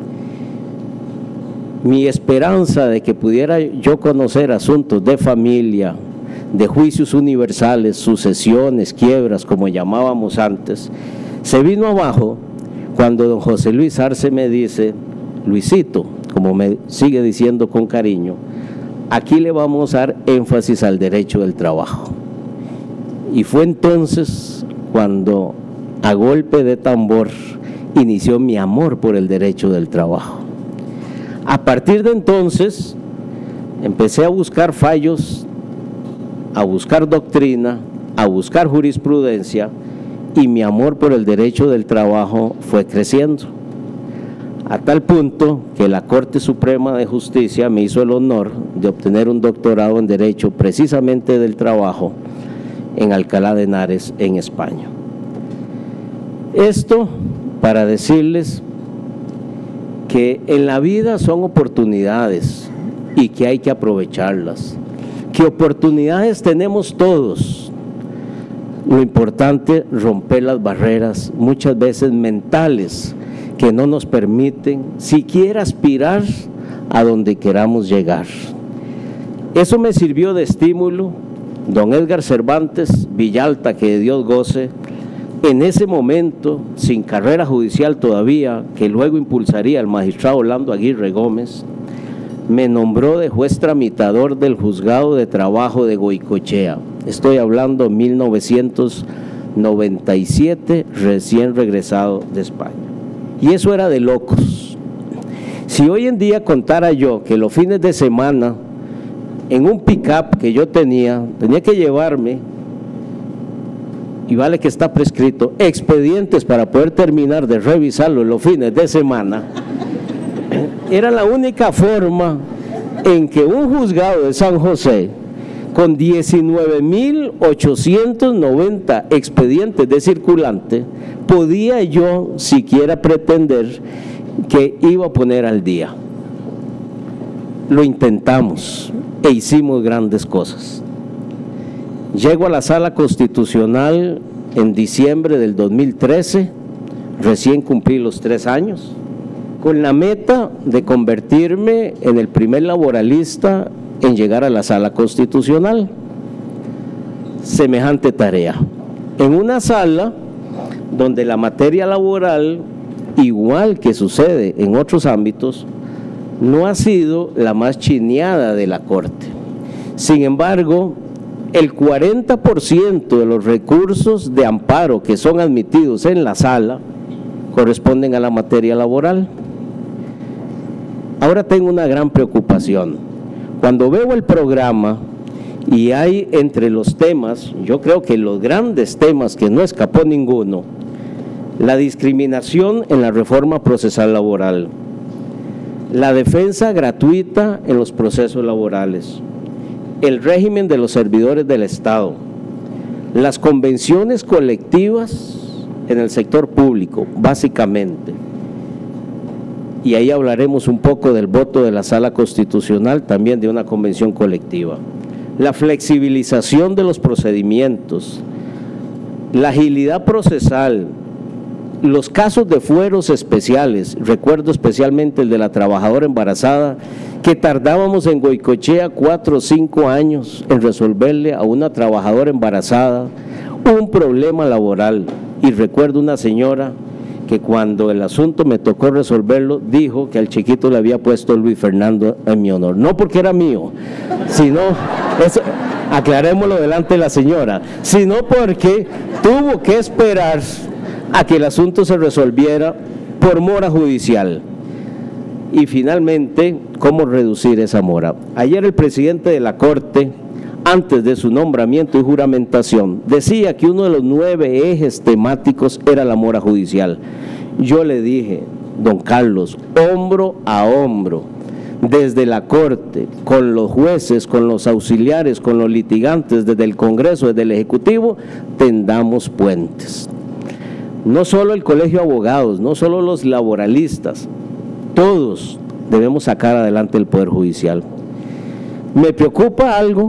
Mi esperanza de que pudiera yo conocer asuntos de familia, de juicios universales, sucesiones, quiebras, como llamábamos antes, se vino abajo cuando don José Luis Arce me dice: Luisito, como me sigue diciendo con cariño, aquí le vamos a dar énfasis al derecho del trabajo. Y fue entonces cuando, a golpe de tambor, inició mi amor por el derecho del trabajo. A partir de entonces, empecé a buscar fallos, a buscar doctrina, a buscar jurisprudencia, y mi amor por el derecho del trabajo fue creciendo, a tal punto que la Corte Suprema de Justicia me hizo el honor de obtener un doctorado en Derecho precisamente del trabajo en Alcalá de Henares, en España. Esto para decirles que en la vida son oportunidades y que hay que aprovecharlas, que oportunidades tenemos todos. Lo importante es romper las barreras, muchas veces mentales, que no nos permiten siquiera aspirar a donde queramos llegar. Eso me sirvió de estímulo. Don Edgar Cervantes Villalta, que de Dios goce, en ese momento, sin carrera judicial todavía, que luego impulsaría el magistrado Orlando Aguirre Gómez, me nombró de juez tramitador del Juzgado de Trabajo de Goicoechea. Estoy hablando de mil novecientos noventa y siete, recién regresado de España. Y eso era de locos. Si hoy en día contara yo que los fines de semana, en un pick-up que yo tenía, tenía que llevarme, y vale que está prescrito, expedientes para poder terminar de revisarlo en los fines de semana, era la única forma en que un juzgado de San José con diecinueve mil ochocientos noventa expedientes de circulante, podía yo siquiera pretender que iba a poner al día. Lo intentamos e hicimos grandes cosas. Llego a la Sala Constitucional en diciembre del dos mil trece, recién cumplí los tres años, con la meta de convertirme en el primer laboralista en llegar a la Sala Constitucional. Semejante tarea. En una sala donde la materia laboral, igual que sucede en otros ámbitos, no ha sido la más chineada de la Corte. Sin embargo, el cuarenta por ciento de los recursos de amparo que son admitidos en la sala corresponden a la materia laboral. Ahora tengo una gran preocupación. Cuando veo el programa y hay entre los temas, yo creo que los grandes temas que no escapó ninguno, la discriminación en la reforma procesal laboral, la defensa gratuita en los procesos laborales, el régimen de los servidores del Estado, las convenciones colectivas en el sector público, básicamente. Y ahí hablaremos un poco del voto de la Sala Constitucional, también de una convención colectiva. La flexibilización de los procedimientos, la agilidad procesal, los casos de fueros especiales, recuerdo especialmente el de la trabajadora embarazada, que tardábamos en Goicoechea cuatro o cinco años en resolverle a una trabajadora embarazada un problema laboral. Y recuerdo una señora que cuando el asunto me tocó resolverlo, dijo que al chiquito le había puesto Luis Fernando en mi honor. No porque era mío, sino, eso, aclarémoslo delante de la señora, sino porque tuvo que esperar a que el asunto se resolviera por mora judicial. Y finalmente, ¿cómo reducir esa mora? Ayer el presidente de la Corte, antes de su nombramiento y juramentación, decía que uno de los nueve ejes temáticos era la mora judicial. Yo le dije, don Carlos, hombro a hombro, desde la Corte, con los jueces, con los auxiliares, con los litigantes, desde el Congreso, desde el Ejecutivo, tendamos puentes. No solo el Colegio de Abogados, no solo los laboralistas, todos debemos sacar adelante el Poder Judicial. Me preocupa algo,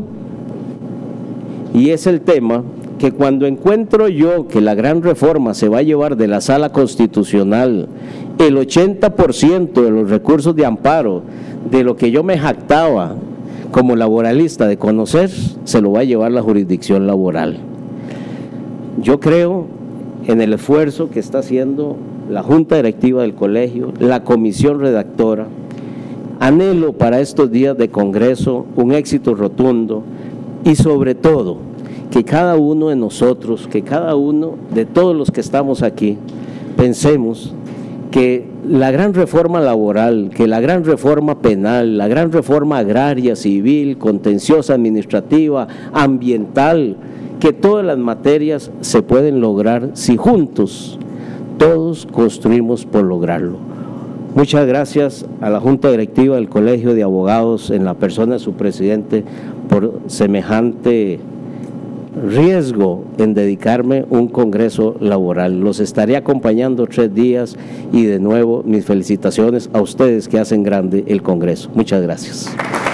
y es el tema que cuando encuentro yo que la gran reforma se va a llevar de la Sala Constitucional, el ochenta por ciento de los recursos de amparo, de lo que yo me jactaba como laboralista de conocer, se lo va a llevar la jurisdicción laboral. Yo creo en el esfuerzo que está haciendo la Junta Directiva del Colegio, la Comisión Redactora. Anhelo para estos días de Congreso un éxito rotundo y sobre todo que cada uno de nosotros, que cada uno de todos los que estamos aquí, pensemos que la gran reforma laboral, que la gran reforma penal, la gran reforma agraria, civil, contenciosa, administrativa, ambiental, que todas las materias se pueden lograr si juntos todos construimos por lograrlo. Muchas gracias a la Junta Directiva del Colegio de Abogados en la persona de su presidente por semejante riesgo en dedicarme un congreso laboral. Los estaré acompañando tres días y de nuevo mis felicitaciones a ustedes que hacen grande el congreso. Muchas gracias.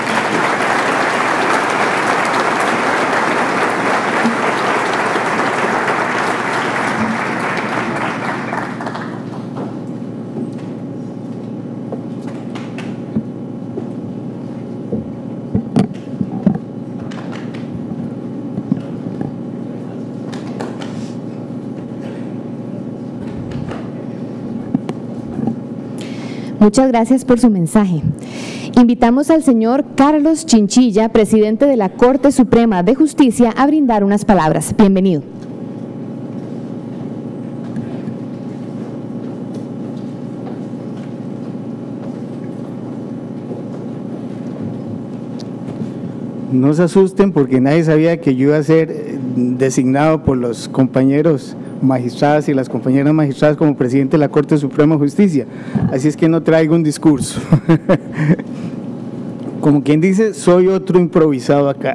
Muchas gracias por su mensaje. Invitamos al señor Carlos Chinchilla, presidente de la Corte Suprema de Justicia, a brindar unas palabras. Bienvenido. No se asusten porque nadie sabía que yo iba a ser designado por los compañeros magistradas y las compañeras magistradas como presidente de la Corte Suprema de Justicia, así es que no traigo un discurso. como quien dice, soy otro improvisado acá.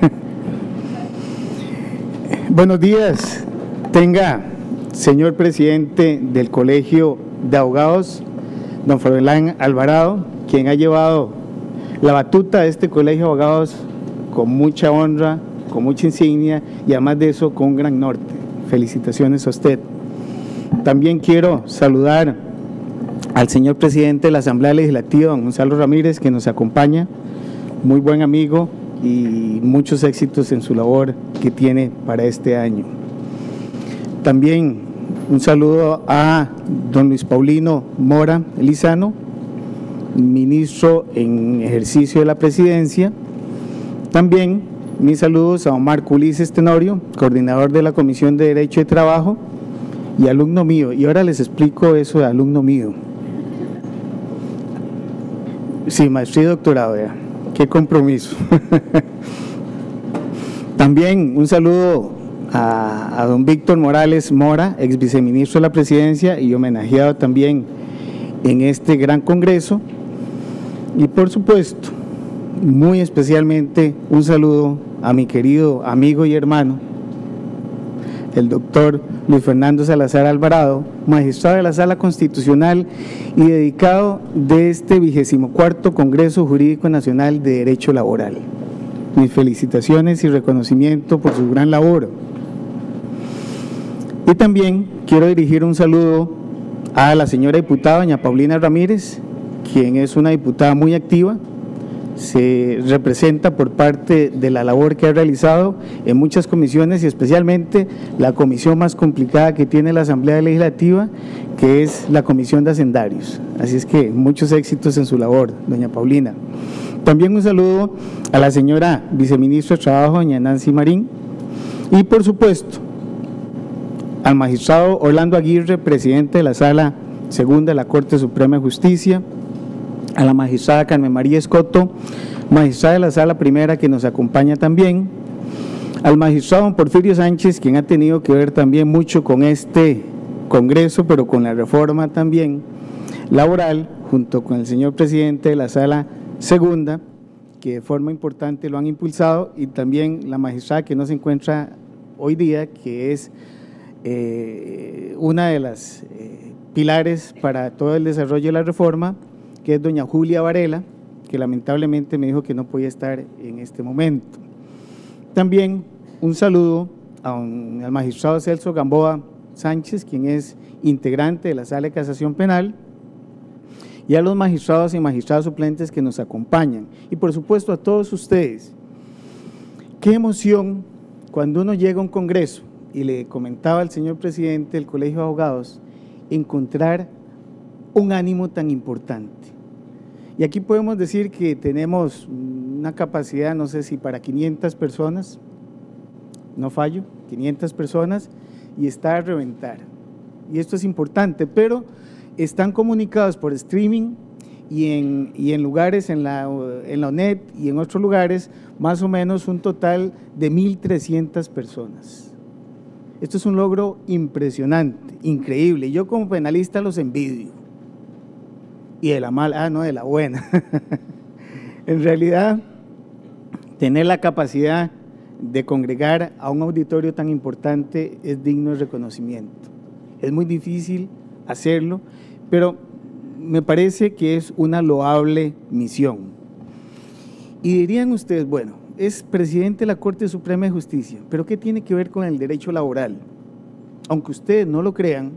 Buenos días, tenga, señor presidente del Colegio de Abogados, don Froilán Alvarado, quien ha llevado la batuta de este Colegio de Abogados con mucha honra, con mucha insignia y además de eso con un gran norte. Felicitaciones a usted. También quiero saludar al señor presidente de la Asamblea Legislativa, don Gonzalo Ramírez, que nos acompaña, muy buen amigo y muchos éxitos en su labor que tiene para este año. También un saludo a don Luis Paulino Mora Lizano, ministro en ejercicio de la presidencia. También mis saludos a don Marco Ulises Tenorio, coordinador de la Comisión de Derecho y Trabajo y alumno mío. Y ahora les explico eso de alumno mío. Sí, maestría y doctorado, ya. Qué compromiso. También un saludo a, a don Víctor Morales Mora, ex viceministro de la presidencia y homenajeado también en este gran congreso. Y por supuesto, muy especialmente un saludo a mi querido amigo y hermano, el doctor Luis Fernando Salazar Alvarado, magistrado de la Sala Constitucional y dedicado de este vigésimo cuarto Congreso Jurídico Nacional de Derecho Laboral. Mis felicitaciones y reconocimiento por su gran labor. Y también quiero dirigir un saludo a la señora diputada doña Paulina Ramírez, quien es una diputada muy activa, se representa por parte de la labor que ha realizado en muchas comisiones y especialmente la comisión más complicada que tiene la Asamblea Legislativa, que es la Comisión de Hacendarios. Así es que muchos éxitos en su labor, doña Paulina. También un saludo a la señora viceministra de Trabajo, doña Nancy Marín, y por supuesto al magistrado Orlando Aguirre, presidente de la Sala Segunda de la Corte Suprema de Justicia, a la magistrada Carmen María Escoto, magistrada de la Sala Primera, que nos acompaña también, al magistrado don Porfirio Sánchez, quien ha tenido que ver también mucho con este Congreso, pero con la reforma también laboral, junto con el señor presidente de la Sala Segunda, que de forma importante lo han impulsado, y también la magistrada que no se encuentra hoy día, que es eh, una de las eh, pilares para todo el desarrollo de la reforma, que es doña Julia Varela, que lamentablemente me dijo que no podía estar en este momento. También un saludo a un, al magistrado Celso Gamboa Sánchez, quien es integrante de la Sala de Casación Penal, y a los magistrados y magistradas suplentes que nos acompañan. Y por supuesto a todos ustedes. Qué emoción cuando uno llega a un congreso, y le comentaba al señor presidente del Colegio de Abogados, encontrar un ánimo tan importante. Y aquí podemos decir que tenemos una capacidad, no sé si para quinientas personas, no fallo, quinientas personas, y está a reventar. Y esto es importante, pero están comunicados por streaming y en, y en lugares, en la, en la O N E T y en otros lugares, más o menos un total de mil trescientas personas. Esto es un logro impresionante, increíble. Yo como penalista los envidio. Y de la mala, ah, no, de la buena. En realidad, tener la capacidad de congregar a un auditorio tan importante es digno de reconocimiento. Es muy difícil hacerlo, pero me parece que es una loable misión. Y dirían ustedes, bueno, es presidente de la Corte Suprema de Justicia, pero ¿qué tiene que ver con el derecho laboral? Aunque ustedes no lo crean,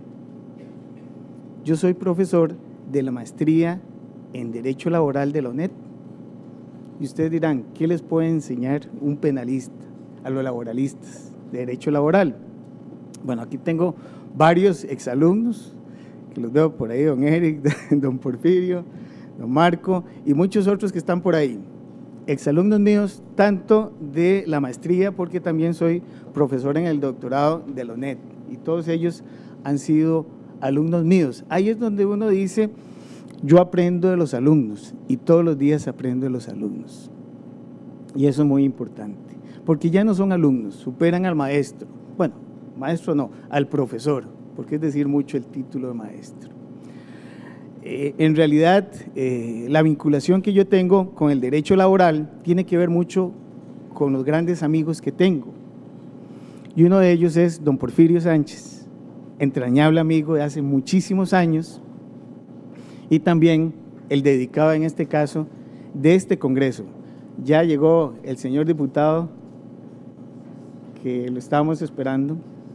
yo soy profesor de la maestría en Derecho Laboral de la O N E T. Y ustedes dirán, ¿qué les puede enseñar un penalista a los laboralistas de Derecho Laboral? Bueno, aquí tengo varios exalumnos, que los veo por ahí, don Eric, don Porfirio, don Marco, y muchos otros que están por ahí. Exalumnos míos, tanto de la maestría, porque también soy profesor en el doctorado de la O N E T, y todos ellos han sido alumnos míos. Ahí es donde uno dice, yo aprendo de los alumnos y todos los días aprendo de los alumnos. Y eso es muy importante, porque ya no son alumnos, superan al maestro. Bueno, maestro no, al profesor, porque es decir mucho el título de maestro. eh, en realidad eh, la vinculación que yo tengo con el derecho laboral tiene que ver mucho con los grandes amigos que tengo. Y uno de ellos es don Porfirio Sánchez, entrañable amigo de hace muchísimos años, y también el dedicado en este caso de este Congreso. Ya llegó el señor diputado, que lo estábamos esperando.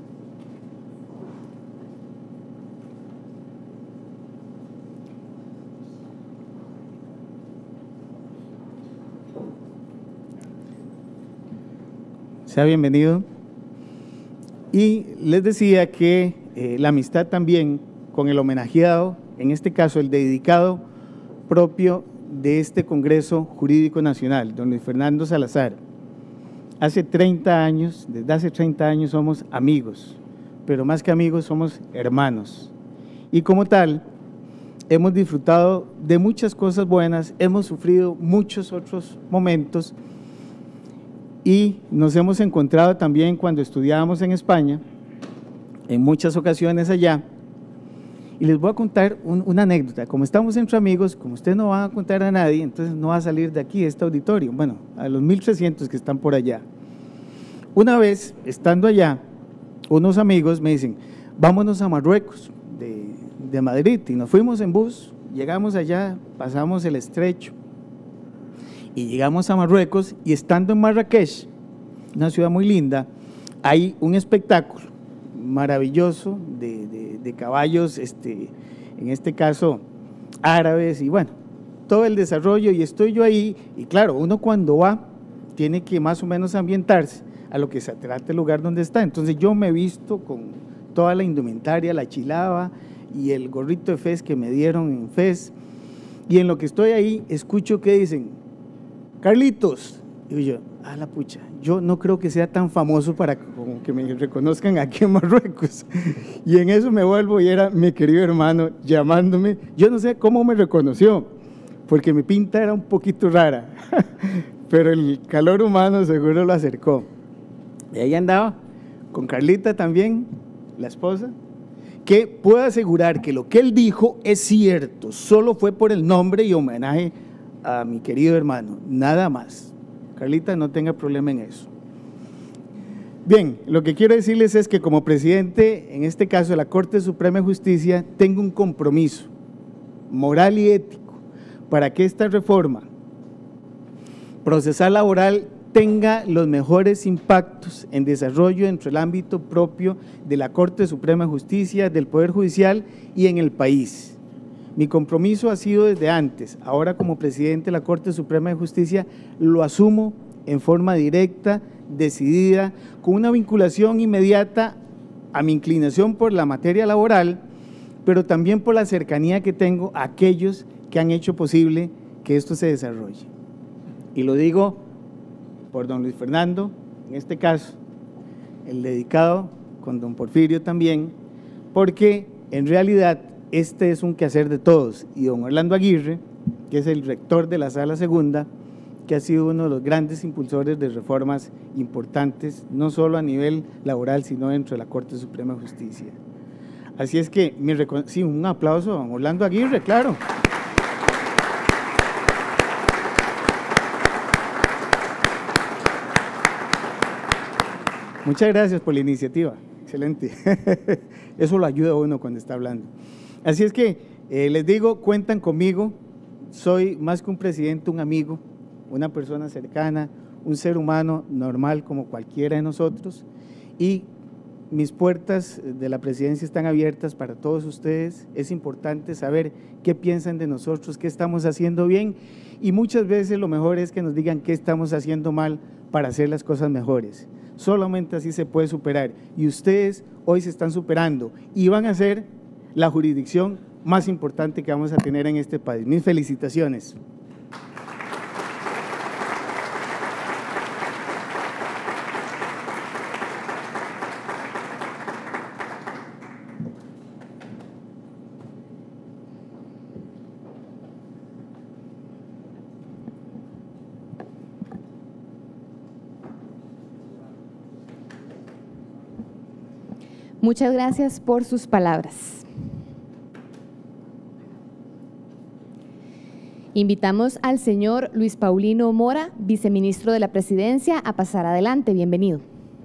Sea bienvenido. Y les decía que eh, la amistad también con el homenajeado, en este caso el dedicado propio de este Congreso Jurídico Nacional, don Luis Fernando Salazar. Hace treinta años, desde hace treinta años somos amigos, pero más que amigos somos hermanos. Y como tal, hemos disfrutado de muchas cosas buenas, hemos sufrido muchos otros momentos y nos hemos encontrado también cuando estudiábamos en España, en muchas ocasiones allá. Y les voy a contar un, una anécdota. Como estamos entre amigos, como ustedes no van a contar a nadie, entonces no va a salir de aquí, de este auditorio, bueno, a los mil trescientos que están por allá. Una vez, estando allá, unos amigos me dicen, vámonos a Marruecos, de, de Madrid, y nos fuimos en bus, llegamos allá, pasamos el estrecho, y llegamos a Marruecos, y estando en Marrakech, una ciudad muy linda, hay un espectáculo maravilloso de, de, de caballos, este, en este caso árabes, y bueno, todo el desarrollo, y estoy yo ahí, y claro, uno cuando va tiene que más o menos ambientarse a lo que se trata el lugar donde está. Entonces yo me he visto con toda la indumentaria, la chilaba y el gorrito de Fez que me dieron en Fez, y en lo que estoy ahí escucho que dicen, Carlitos, y yo, a la pucha, yo no creo que sea tan famoso para como que me reconozcan aquí en Marruecos. Y en eso me vuelvo y era mi querido hermano llamándome. Yo no sé cómo me reconoció, porque mi pinta era un poquito rara, pero el calor humano seguro lo acercó. Y ahí andaba con Carlita también, la esposa, que puedo asegurar que lo que él dijo es cierto, solo fue por el nombre y homenaje a mi querido hermano, nada más. Carlita, no tenga problema en eso. Bien, lo que quiero decirles es que como presidente, en este caso de la Corte Suprema de Justicia, tengo un compromiso moral y ético para que esta reforma procesal laboral tenga los mejores impactos en desarrollo dentro del ámbito propio de la Corte Suprema de Justicia, del Poder Judicial y en el país. Mi compromiso ha sido desde antes, ahora como presidente de la Corte Suprema de Justicia lo asumo en forma directa, decidida, con una vinculación inmediata a mi inclinación por la materia laboral, pero también por la cercanía que tengo a aquellos que han hecho posible que esto se desarrolle. Y lo digo por don Luis Fernando, en este caso, el dedicado con don Porfirio también, porque en realidad este es un quehacer de todos, y don Orlando Aguirre, que es el rector de la Sala Segunda, que ha sido uno de los grandes impulsores de reformas importantes, no solo a nivel laboral, sino dentro de la Corte Suprema de Justicia. Así es que, mi sí, un aplauso a don Orlando Aguirre, claro. Muchas gracias por la iniciativa, excelente. Eso lo ayuda a uno cuando está hablando. Así es que, eh, les digo, cuentan conmigo, soy más que un presidente, un amigo, una persona cercana, un ser humano normal como cualquiera de nosotros, y mis puertas de la presidencia están abiertas para todos ustedes. Es importante saber qué piensan de nosotros, qué estamos haciendo bien, y muchas veces lo mejor es que nos digan qué estamos haciendo mal para hacer las cosas mejores. Solamente así se puede superar, y ustedes hoy se están superando y van a ser la jurisdicción más importante que vamos a tener en este país. Mis felicitaciones. Muchas gracias por sus palabras. Invitamos al señor Luis Paulino Mora, viceministro de la Presidencia, a pasar adelante. Bienvenido.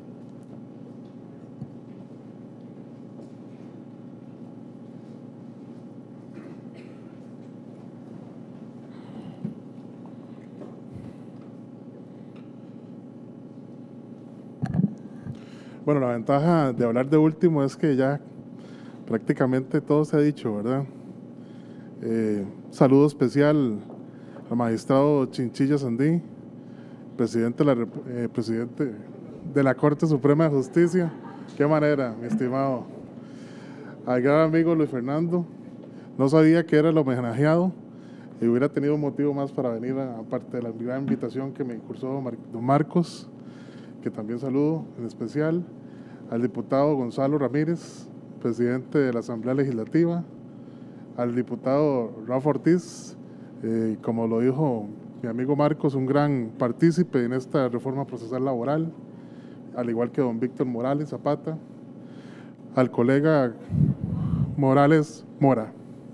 Bueno, la ventaja de hablar de último es que ya prácticamente todo se ha dicho, ¿verdad? Eh, saludo especial al magistrado Chinchilla Sandí, presidente de, la, eh, presidente de la Corte Suprema de Justicia. Qué manera, mi estimado. Al gran amigo Luis Fernando, no sabía que era el homenajeado y hubiera tenido un motivo más para venir, aparte de la gran invitación que me cursó don Marcos, que también saludo en especial, al diputado Gonzalo Ramírez, presidente de la Asamblea Legislativa, al diputado Rafa Ortiz, eh, como lo dijo mi amigo Marcos, un gran partícipe en esta reforma procesal laboral, al igual que don Víctor Morales Zapata, al colega Morales Mora,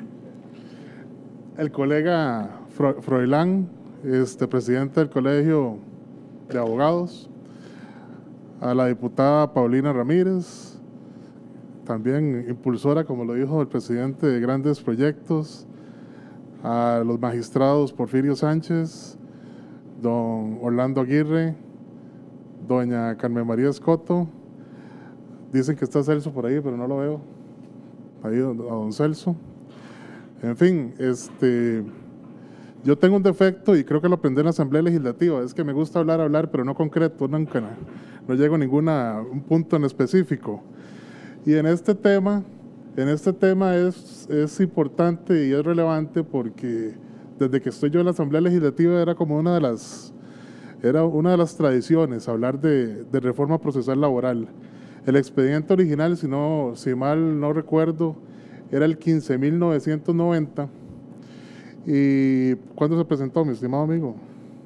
el colega Fro Froilán, este, presidente del Colegio de Abogados, a la diputada Paulina Ramírez, también impulsora, como lo dijo el presidente, de grandes proyectos, a los magistrados Porfirio Sánchez, don Orlando Aguirre, doña Carmen María Escoto, dicen que está Celso por ahí, pero no lo veo, ahí a don Celso. En fin, este, yo tengo un defecto y creo que lo aprendí en la Asamblea Legislativa, es que me gusta hablar, hablar, pero no concreto, nunca, no llego a ningún un punto en específico. Y en este tema, en este tema es, es importante y es relevante porque desde que estoy yo en la Asamblea Legislativa era como una de las, era una de las tradiciones hablar de, de reforma procesal laboral. El expediente original, si, no, si mal no recuerdo, era el quince mil novecientos noventa. ¿Y cuándo se presentó, mi estimado amigo?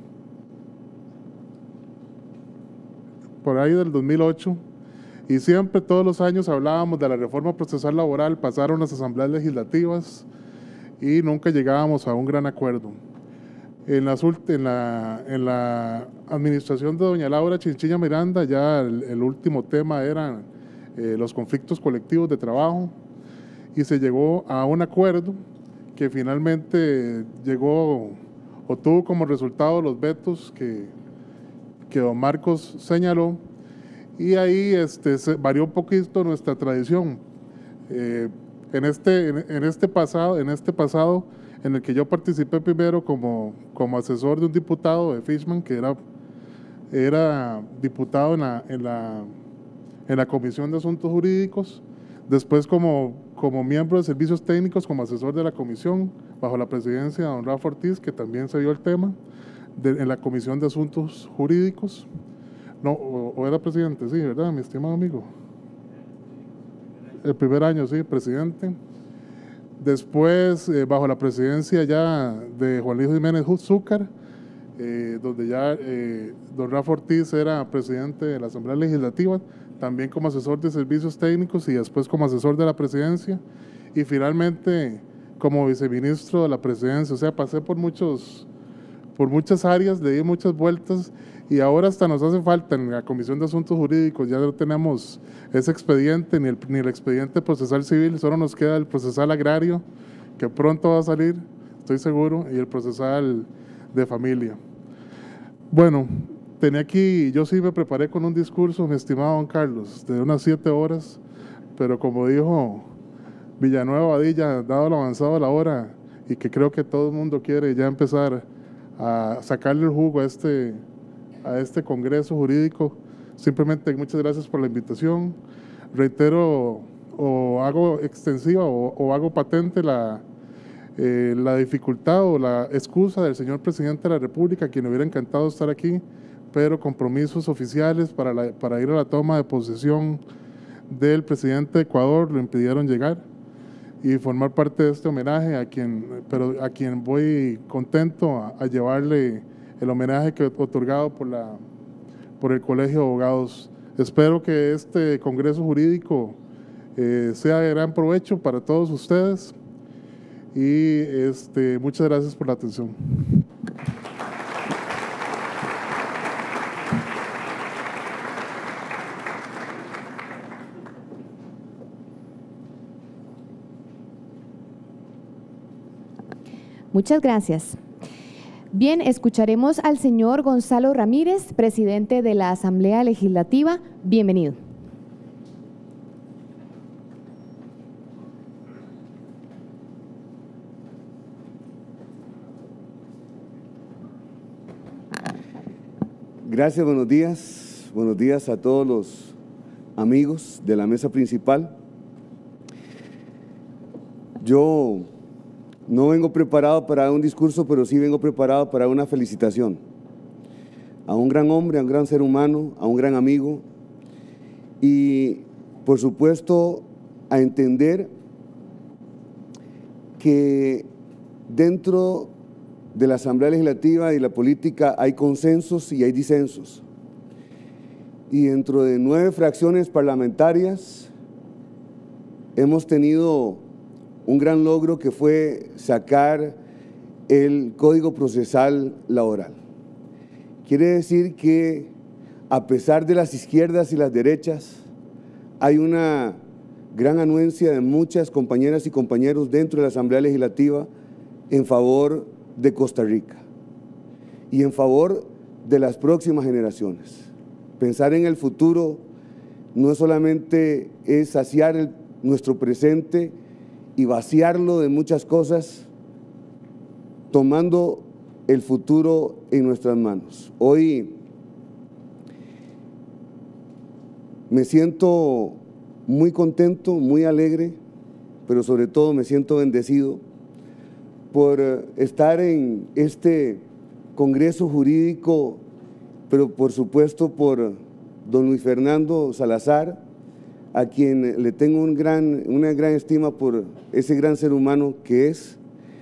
Por ahí del dos mil ocho. Y siempre, todos los años, hablábamos de la reforma procesal laboral, pasaron las asambleas legislativas y nunca llegábamos a un gran acuerdo. En, las, en, la, en la administración de doña Laura Chinchilla Miranda, ya el, el último tema eran eh, los conflictos colectivos de trabajo y se llegó a un acuerdo que finalmente llegó o tuvo como resultado los vetos que, que don Marcos señaló. Y ahí este, se varió un poquito nuestra tradición. Eh, en, este, en, en, este pasado, en este pasado, en el que yo participé primero como, como asesor de un diputado de Fishman, que era, era diputado en la, en, la, en la Comisión de Asuntos Jurídicos, después como, como miembro de Servicios Técnicos, como asesor de la Comisión, bajo la presidencia de don Rafa Ortiz, que también se dio el tema, de, en la Comisión de Asuntos Jurídicos. No, o, o era presidente, sí, ¿verdad, mi estimado amigo? El primer año, sí, presidente. Después, eh, bajo la presidencia ya de Juan Luis Jiménez Zúcar, eh, donde ya eh, don Rafa Ortiz era presidente de la Asamblea Legislativa, también como asesor de servicios técnicos y después como asesor de la presidencia, y finalmente como viceministro de la presidencia. O sea, pasé por, muchos, por muchas áreas, le di muchas vueltas, y ahora hasta nos hace falta en la Comisión de Asuntos Jurídicos, ya no tenemos ese expediente, ni el, ni el expediente procesal civil, solo nos queda el procesal agrario, que pronto va a salir, estoy seguro, y el procesal de familia. Bueno, tenía aquí, yo sí me preparé con un discurso, mi estimado don Carlos, de unas siete horas, pero como dijo Villanueva Badilla, dado lo avanzado de la hora, y que creo que todo el mundo quiere ya empezar a sacarle el jugo a este a este Congreso Jurídico. Simplemente muchas gracias por la invitación. Reitero o hago extensiva o, o hago patente la, eh, la dificultad o la excusa del señor Presidente de la República, quien hubiera encantado estar aquí, pero compromisos oficiales para, la, para ir a la toma de posesión del Presidente de Ecuador lo impidieron llegar y formar parte de este homenaje a quien, pero a quien voy contento a, a llevarle el homenaje que he otorgado por, la, por el Colegio de Abogados. Espero que este Congreso Jurídico eh, sea de gran provecho para todos ustedes y este, muchas gracias por la atención. Muchas gracias. Bien, escucharemos al señor Gonzalo Ramírez, presidente de la Asamblea Legislativa. Bienvenido. Gracias, buenos días. Buenos días a todos los amigos de la mesa principal. Yo no vengo preparado para un discurso, pero sí vengo preparado para una felicitación a un gran hombre, a un gran ser humano, a un gran amigo y, por supuesto, a entender que dentro de la Asamblea Legislativa y la política hay consensos y hay disensos. Y dentro de nueve fracciones parlamentarias hemos tenido un gran logro que fue sacar el Código Procesal Laboral. Quiere decir que a pesar de las izquierdas y las derechas, hay una gran anuencia de muchas compañeras y compañeros dentro de la Asamblea Legislativa en favor de Costa Rica y en favor de las próximas generaciones. Pensar en el futuro no solamente es saciar el, nuestro presente y vaciarlo de muchas cosas, tomando el futuro en nuestras manos. Hoy me siento muy contento, muy alegre, pero sobre todo me siento bendecido por estar en este Congreso Jurídico, pero por supuesto por don Luis Fernando Salazar, a quien le tengo un gran, una gran estima por ese gran ser humano que es.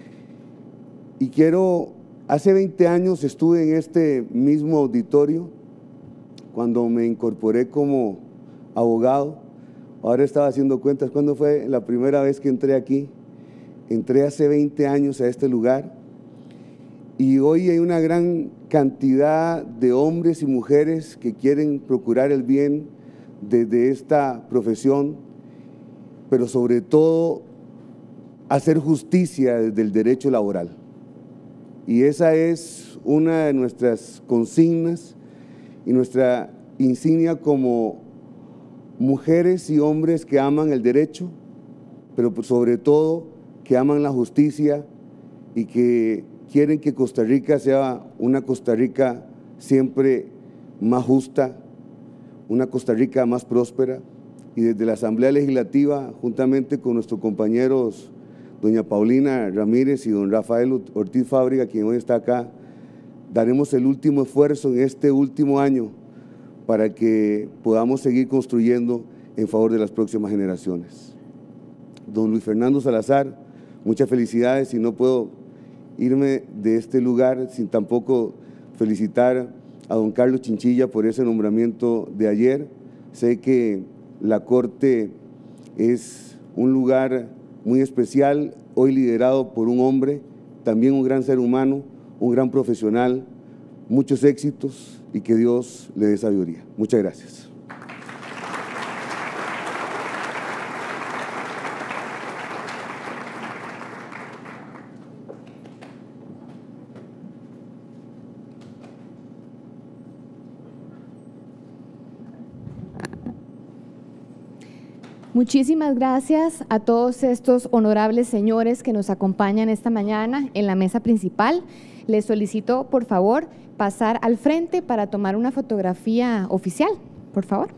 Y quiero, hace veinte años estuve en este mismo auditorio cuando me incorporé como abogado. Ahora estaba haciendo cuentas, ¿cuándo fue la primera vez que entré aquí? Entré hace veinte años a este lugar y hoy hay una gran cantidad de hombres y mujeres que quieren procurar el bien desde esta profesión, pero sobre todo hacer justicia desde el derecho laboral. Y esa es una de nuestras consignas y nuestra insignia como mujeres y hombres que aman el derecho, pero sobre todo que aman la justicia y que quieren que Costa Rica sea una Costa Rica siempre más justa, una Costa Rica más próspera. Y desde la Asamblea Legislativa, juntamente con nuestros compañeros doña Paulina Ramírez y don Rafael Ortiz Fábrega, quien hoy está acá, daremos el último esfuerzo en este último año para que podamos seguir construyendo en favor de las próximas generaciones. Don Luis Fernando Salazar, muchas felicidades y no puedo irme de este lugar sin tampoco felicitar a don Carlos Chinchilla por ese nombramiento de ayer. Sé que la Corte es un lugar muy especial, hoy liderado por un hombre, también un gran ser humano, un gran profesional, muchos éxitos y que Dios le dé sabiduría. Muchas gracias. Muchísimas gracias a todos estos honorables señores que nos acompañan esta mañana en la mesa principal. Les solicito, por favor, pasar al frente para tomar una fotografía oficial, por favor.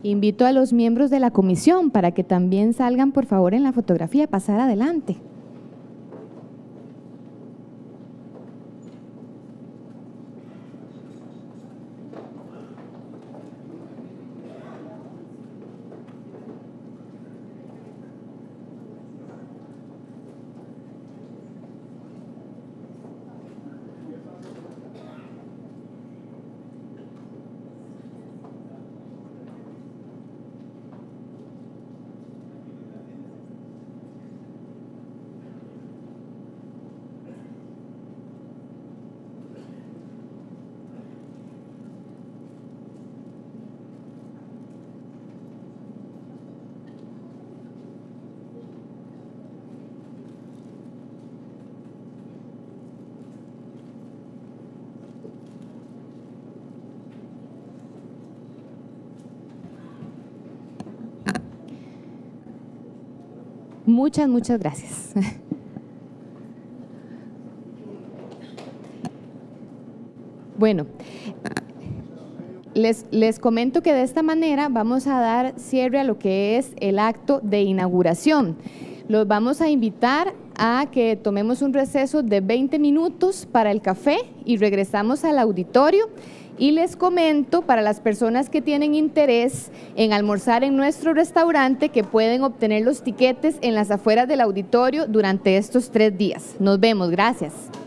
Invito a los miembros de la comisión para que también salgan, por favor, en la fotografía, pasar adelante. Muchas, muchas gracias. Bueno, les, les comento que de esta manera vamos a dar cierre a lo que es el acto de inauguración. Los vamos a invitar a que tomemos un receso de veinte minutos para el café y regresamos al auditorio. Y les comento para las personas que tienen interés en almorzar en nuestro restaurante que pueden obtener los tiquetes en las afueras del auditorio durante estos tres días. Nos vemos, gracias.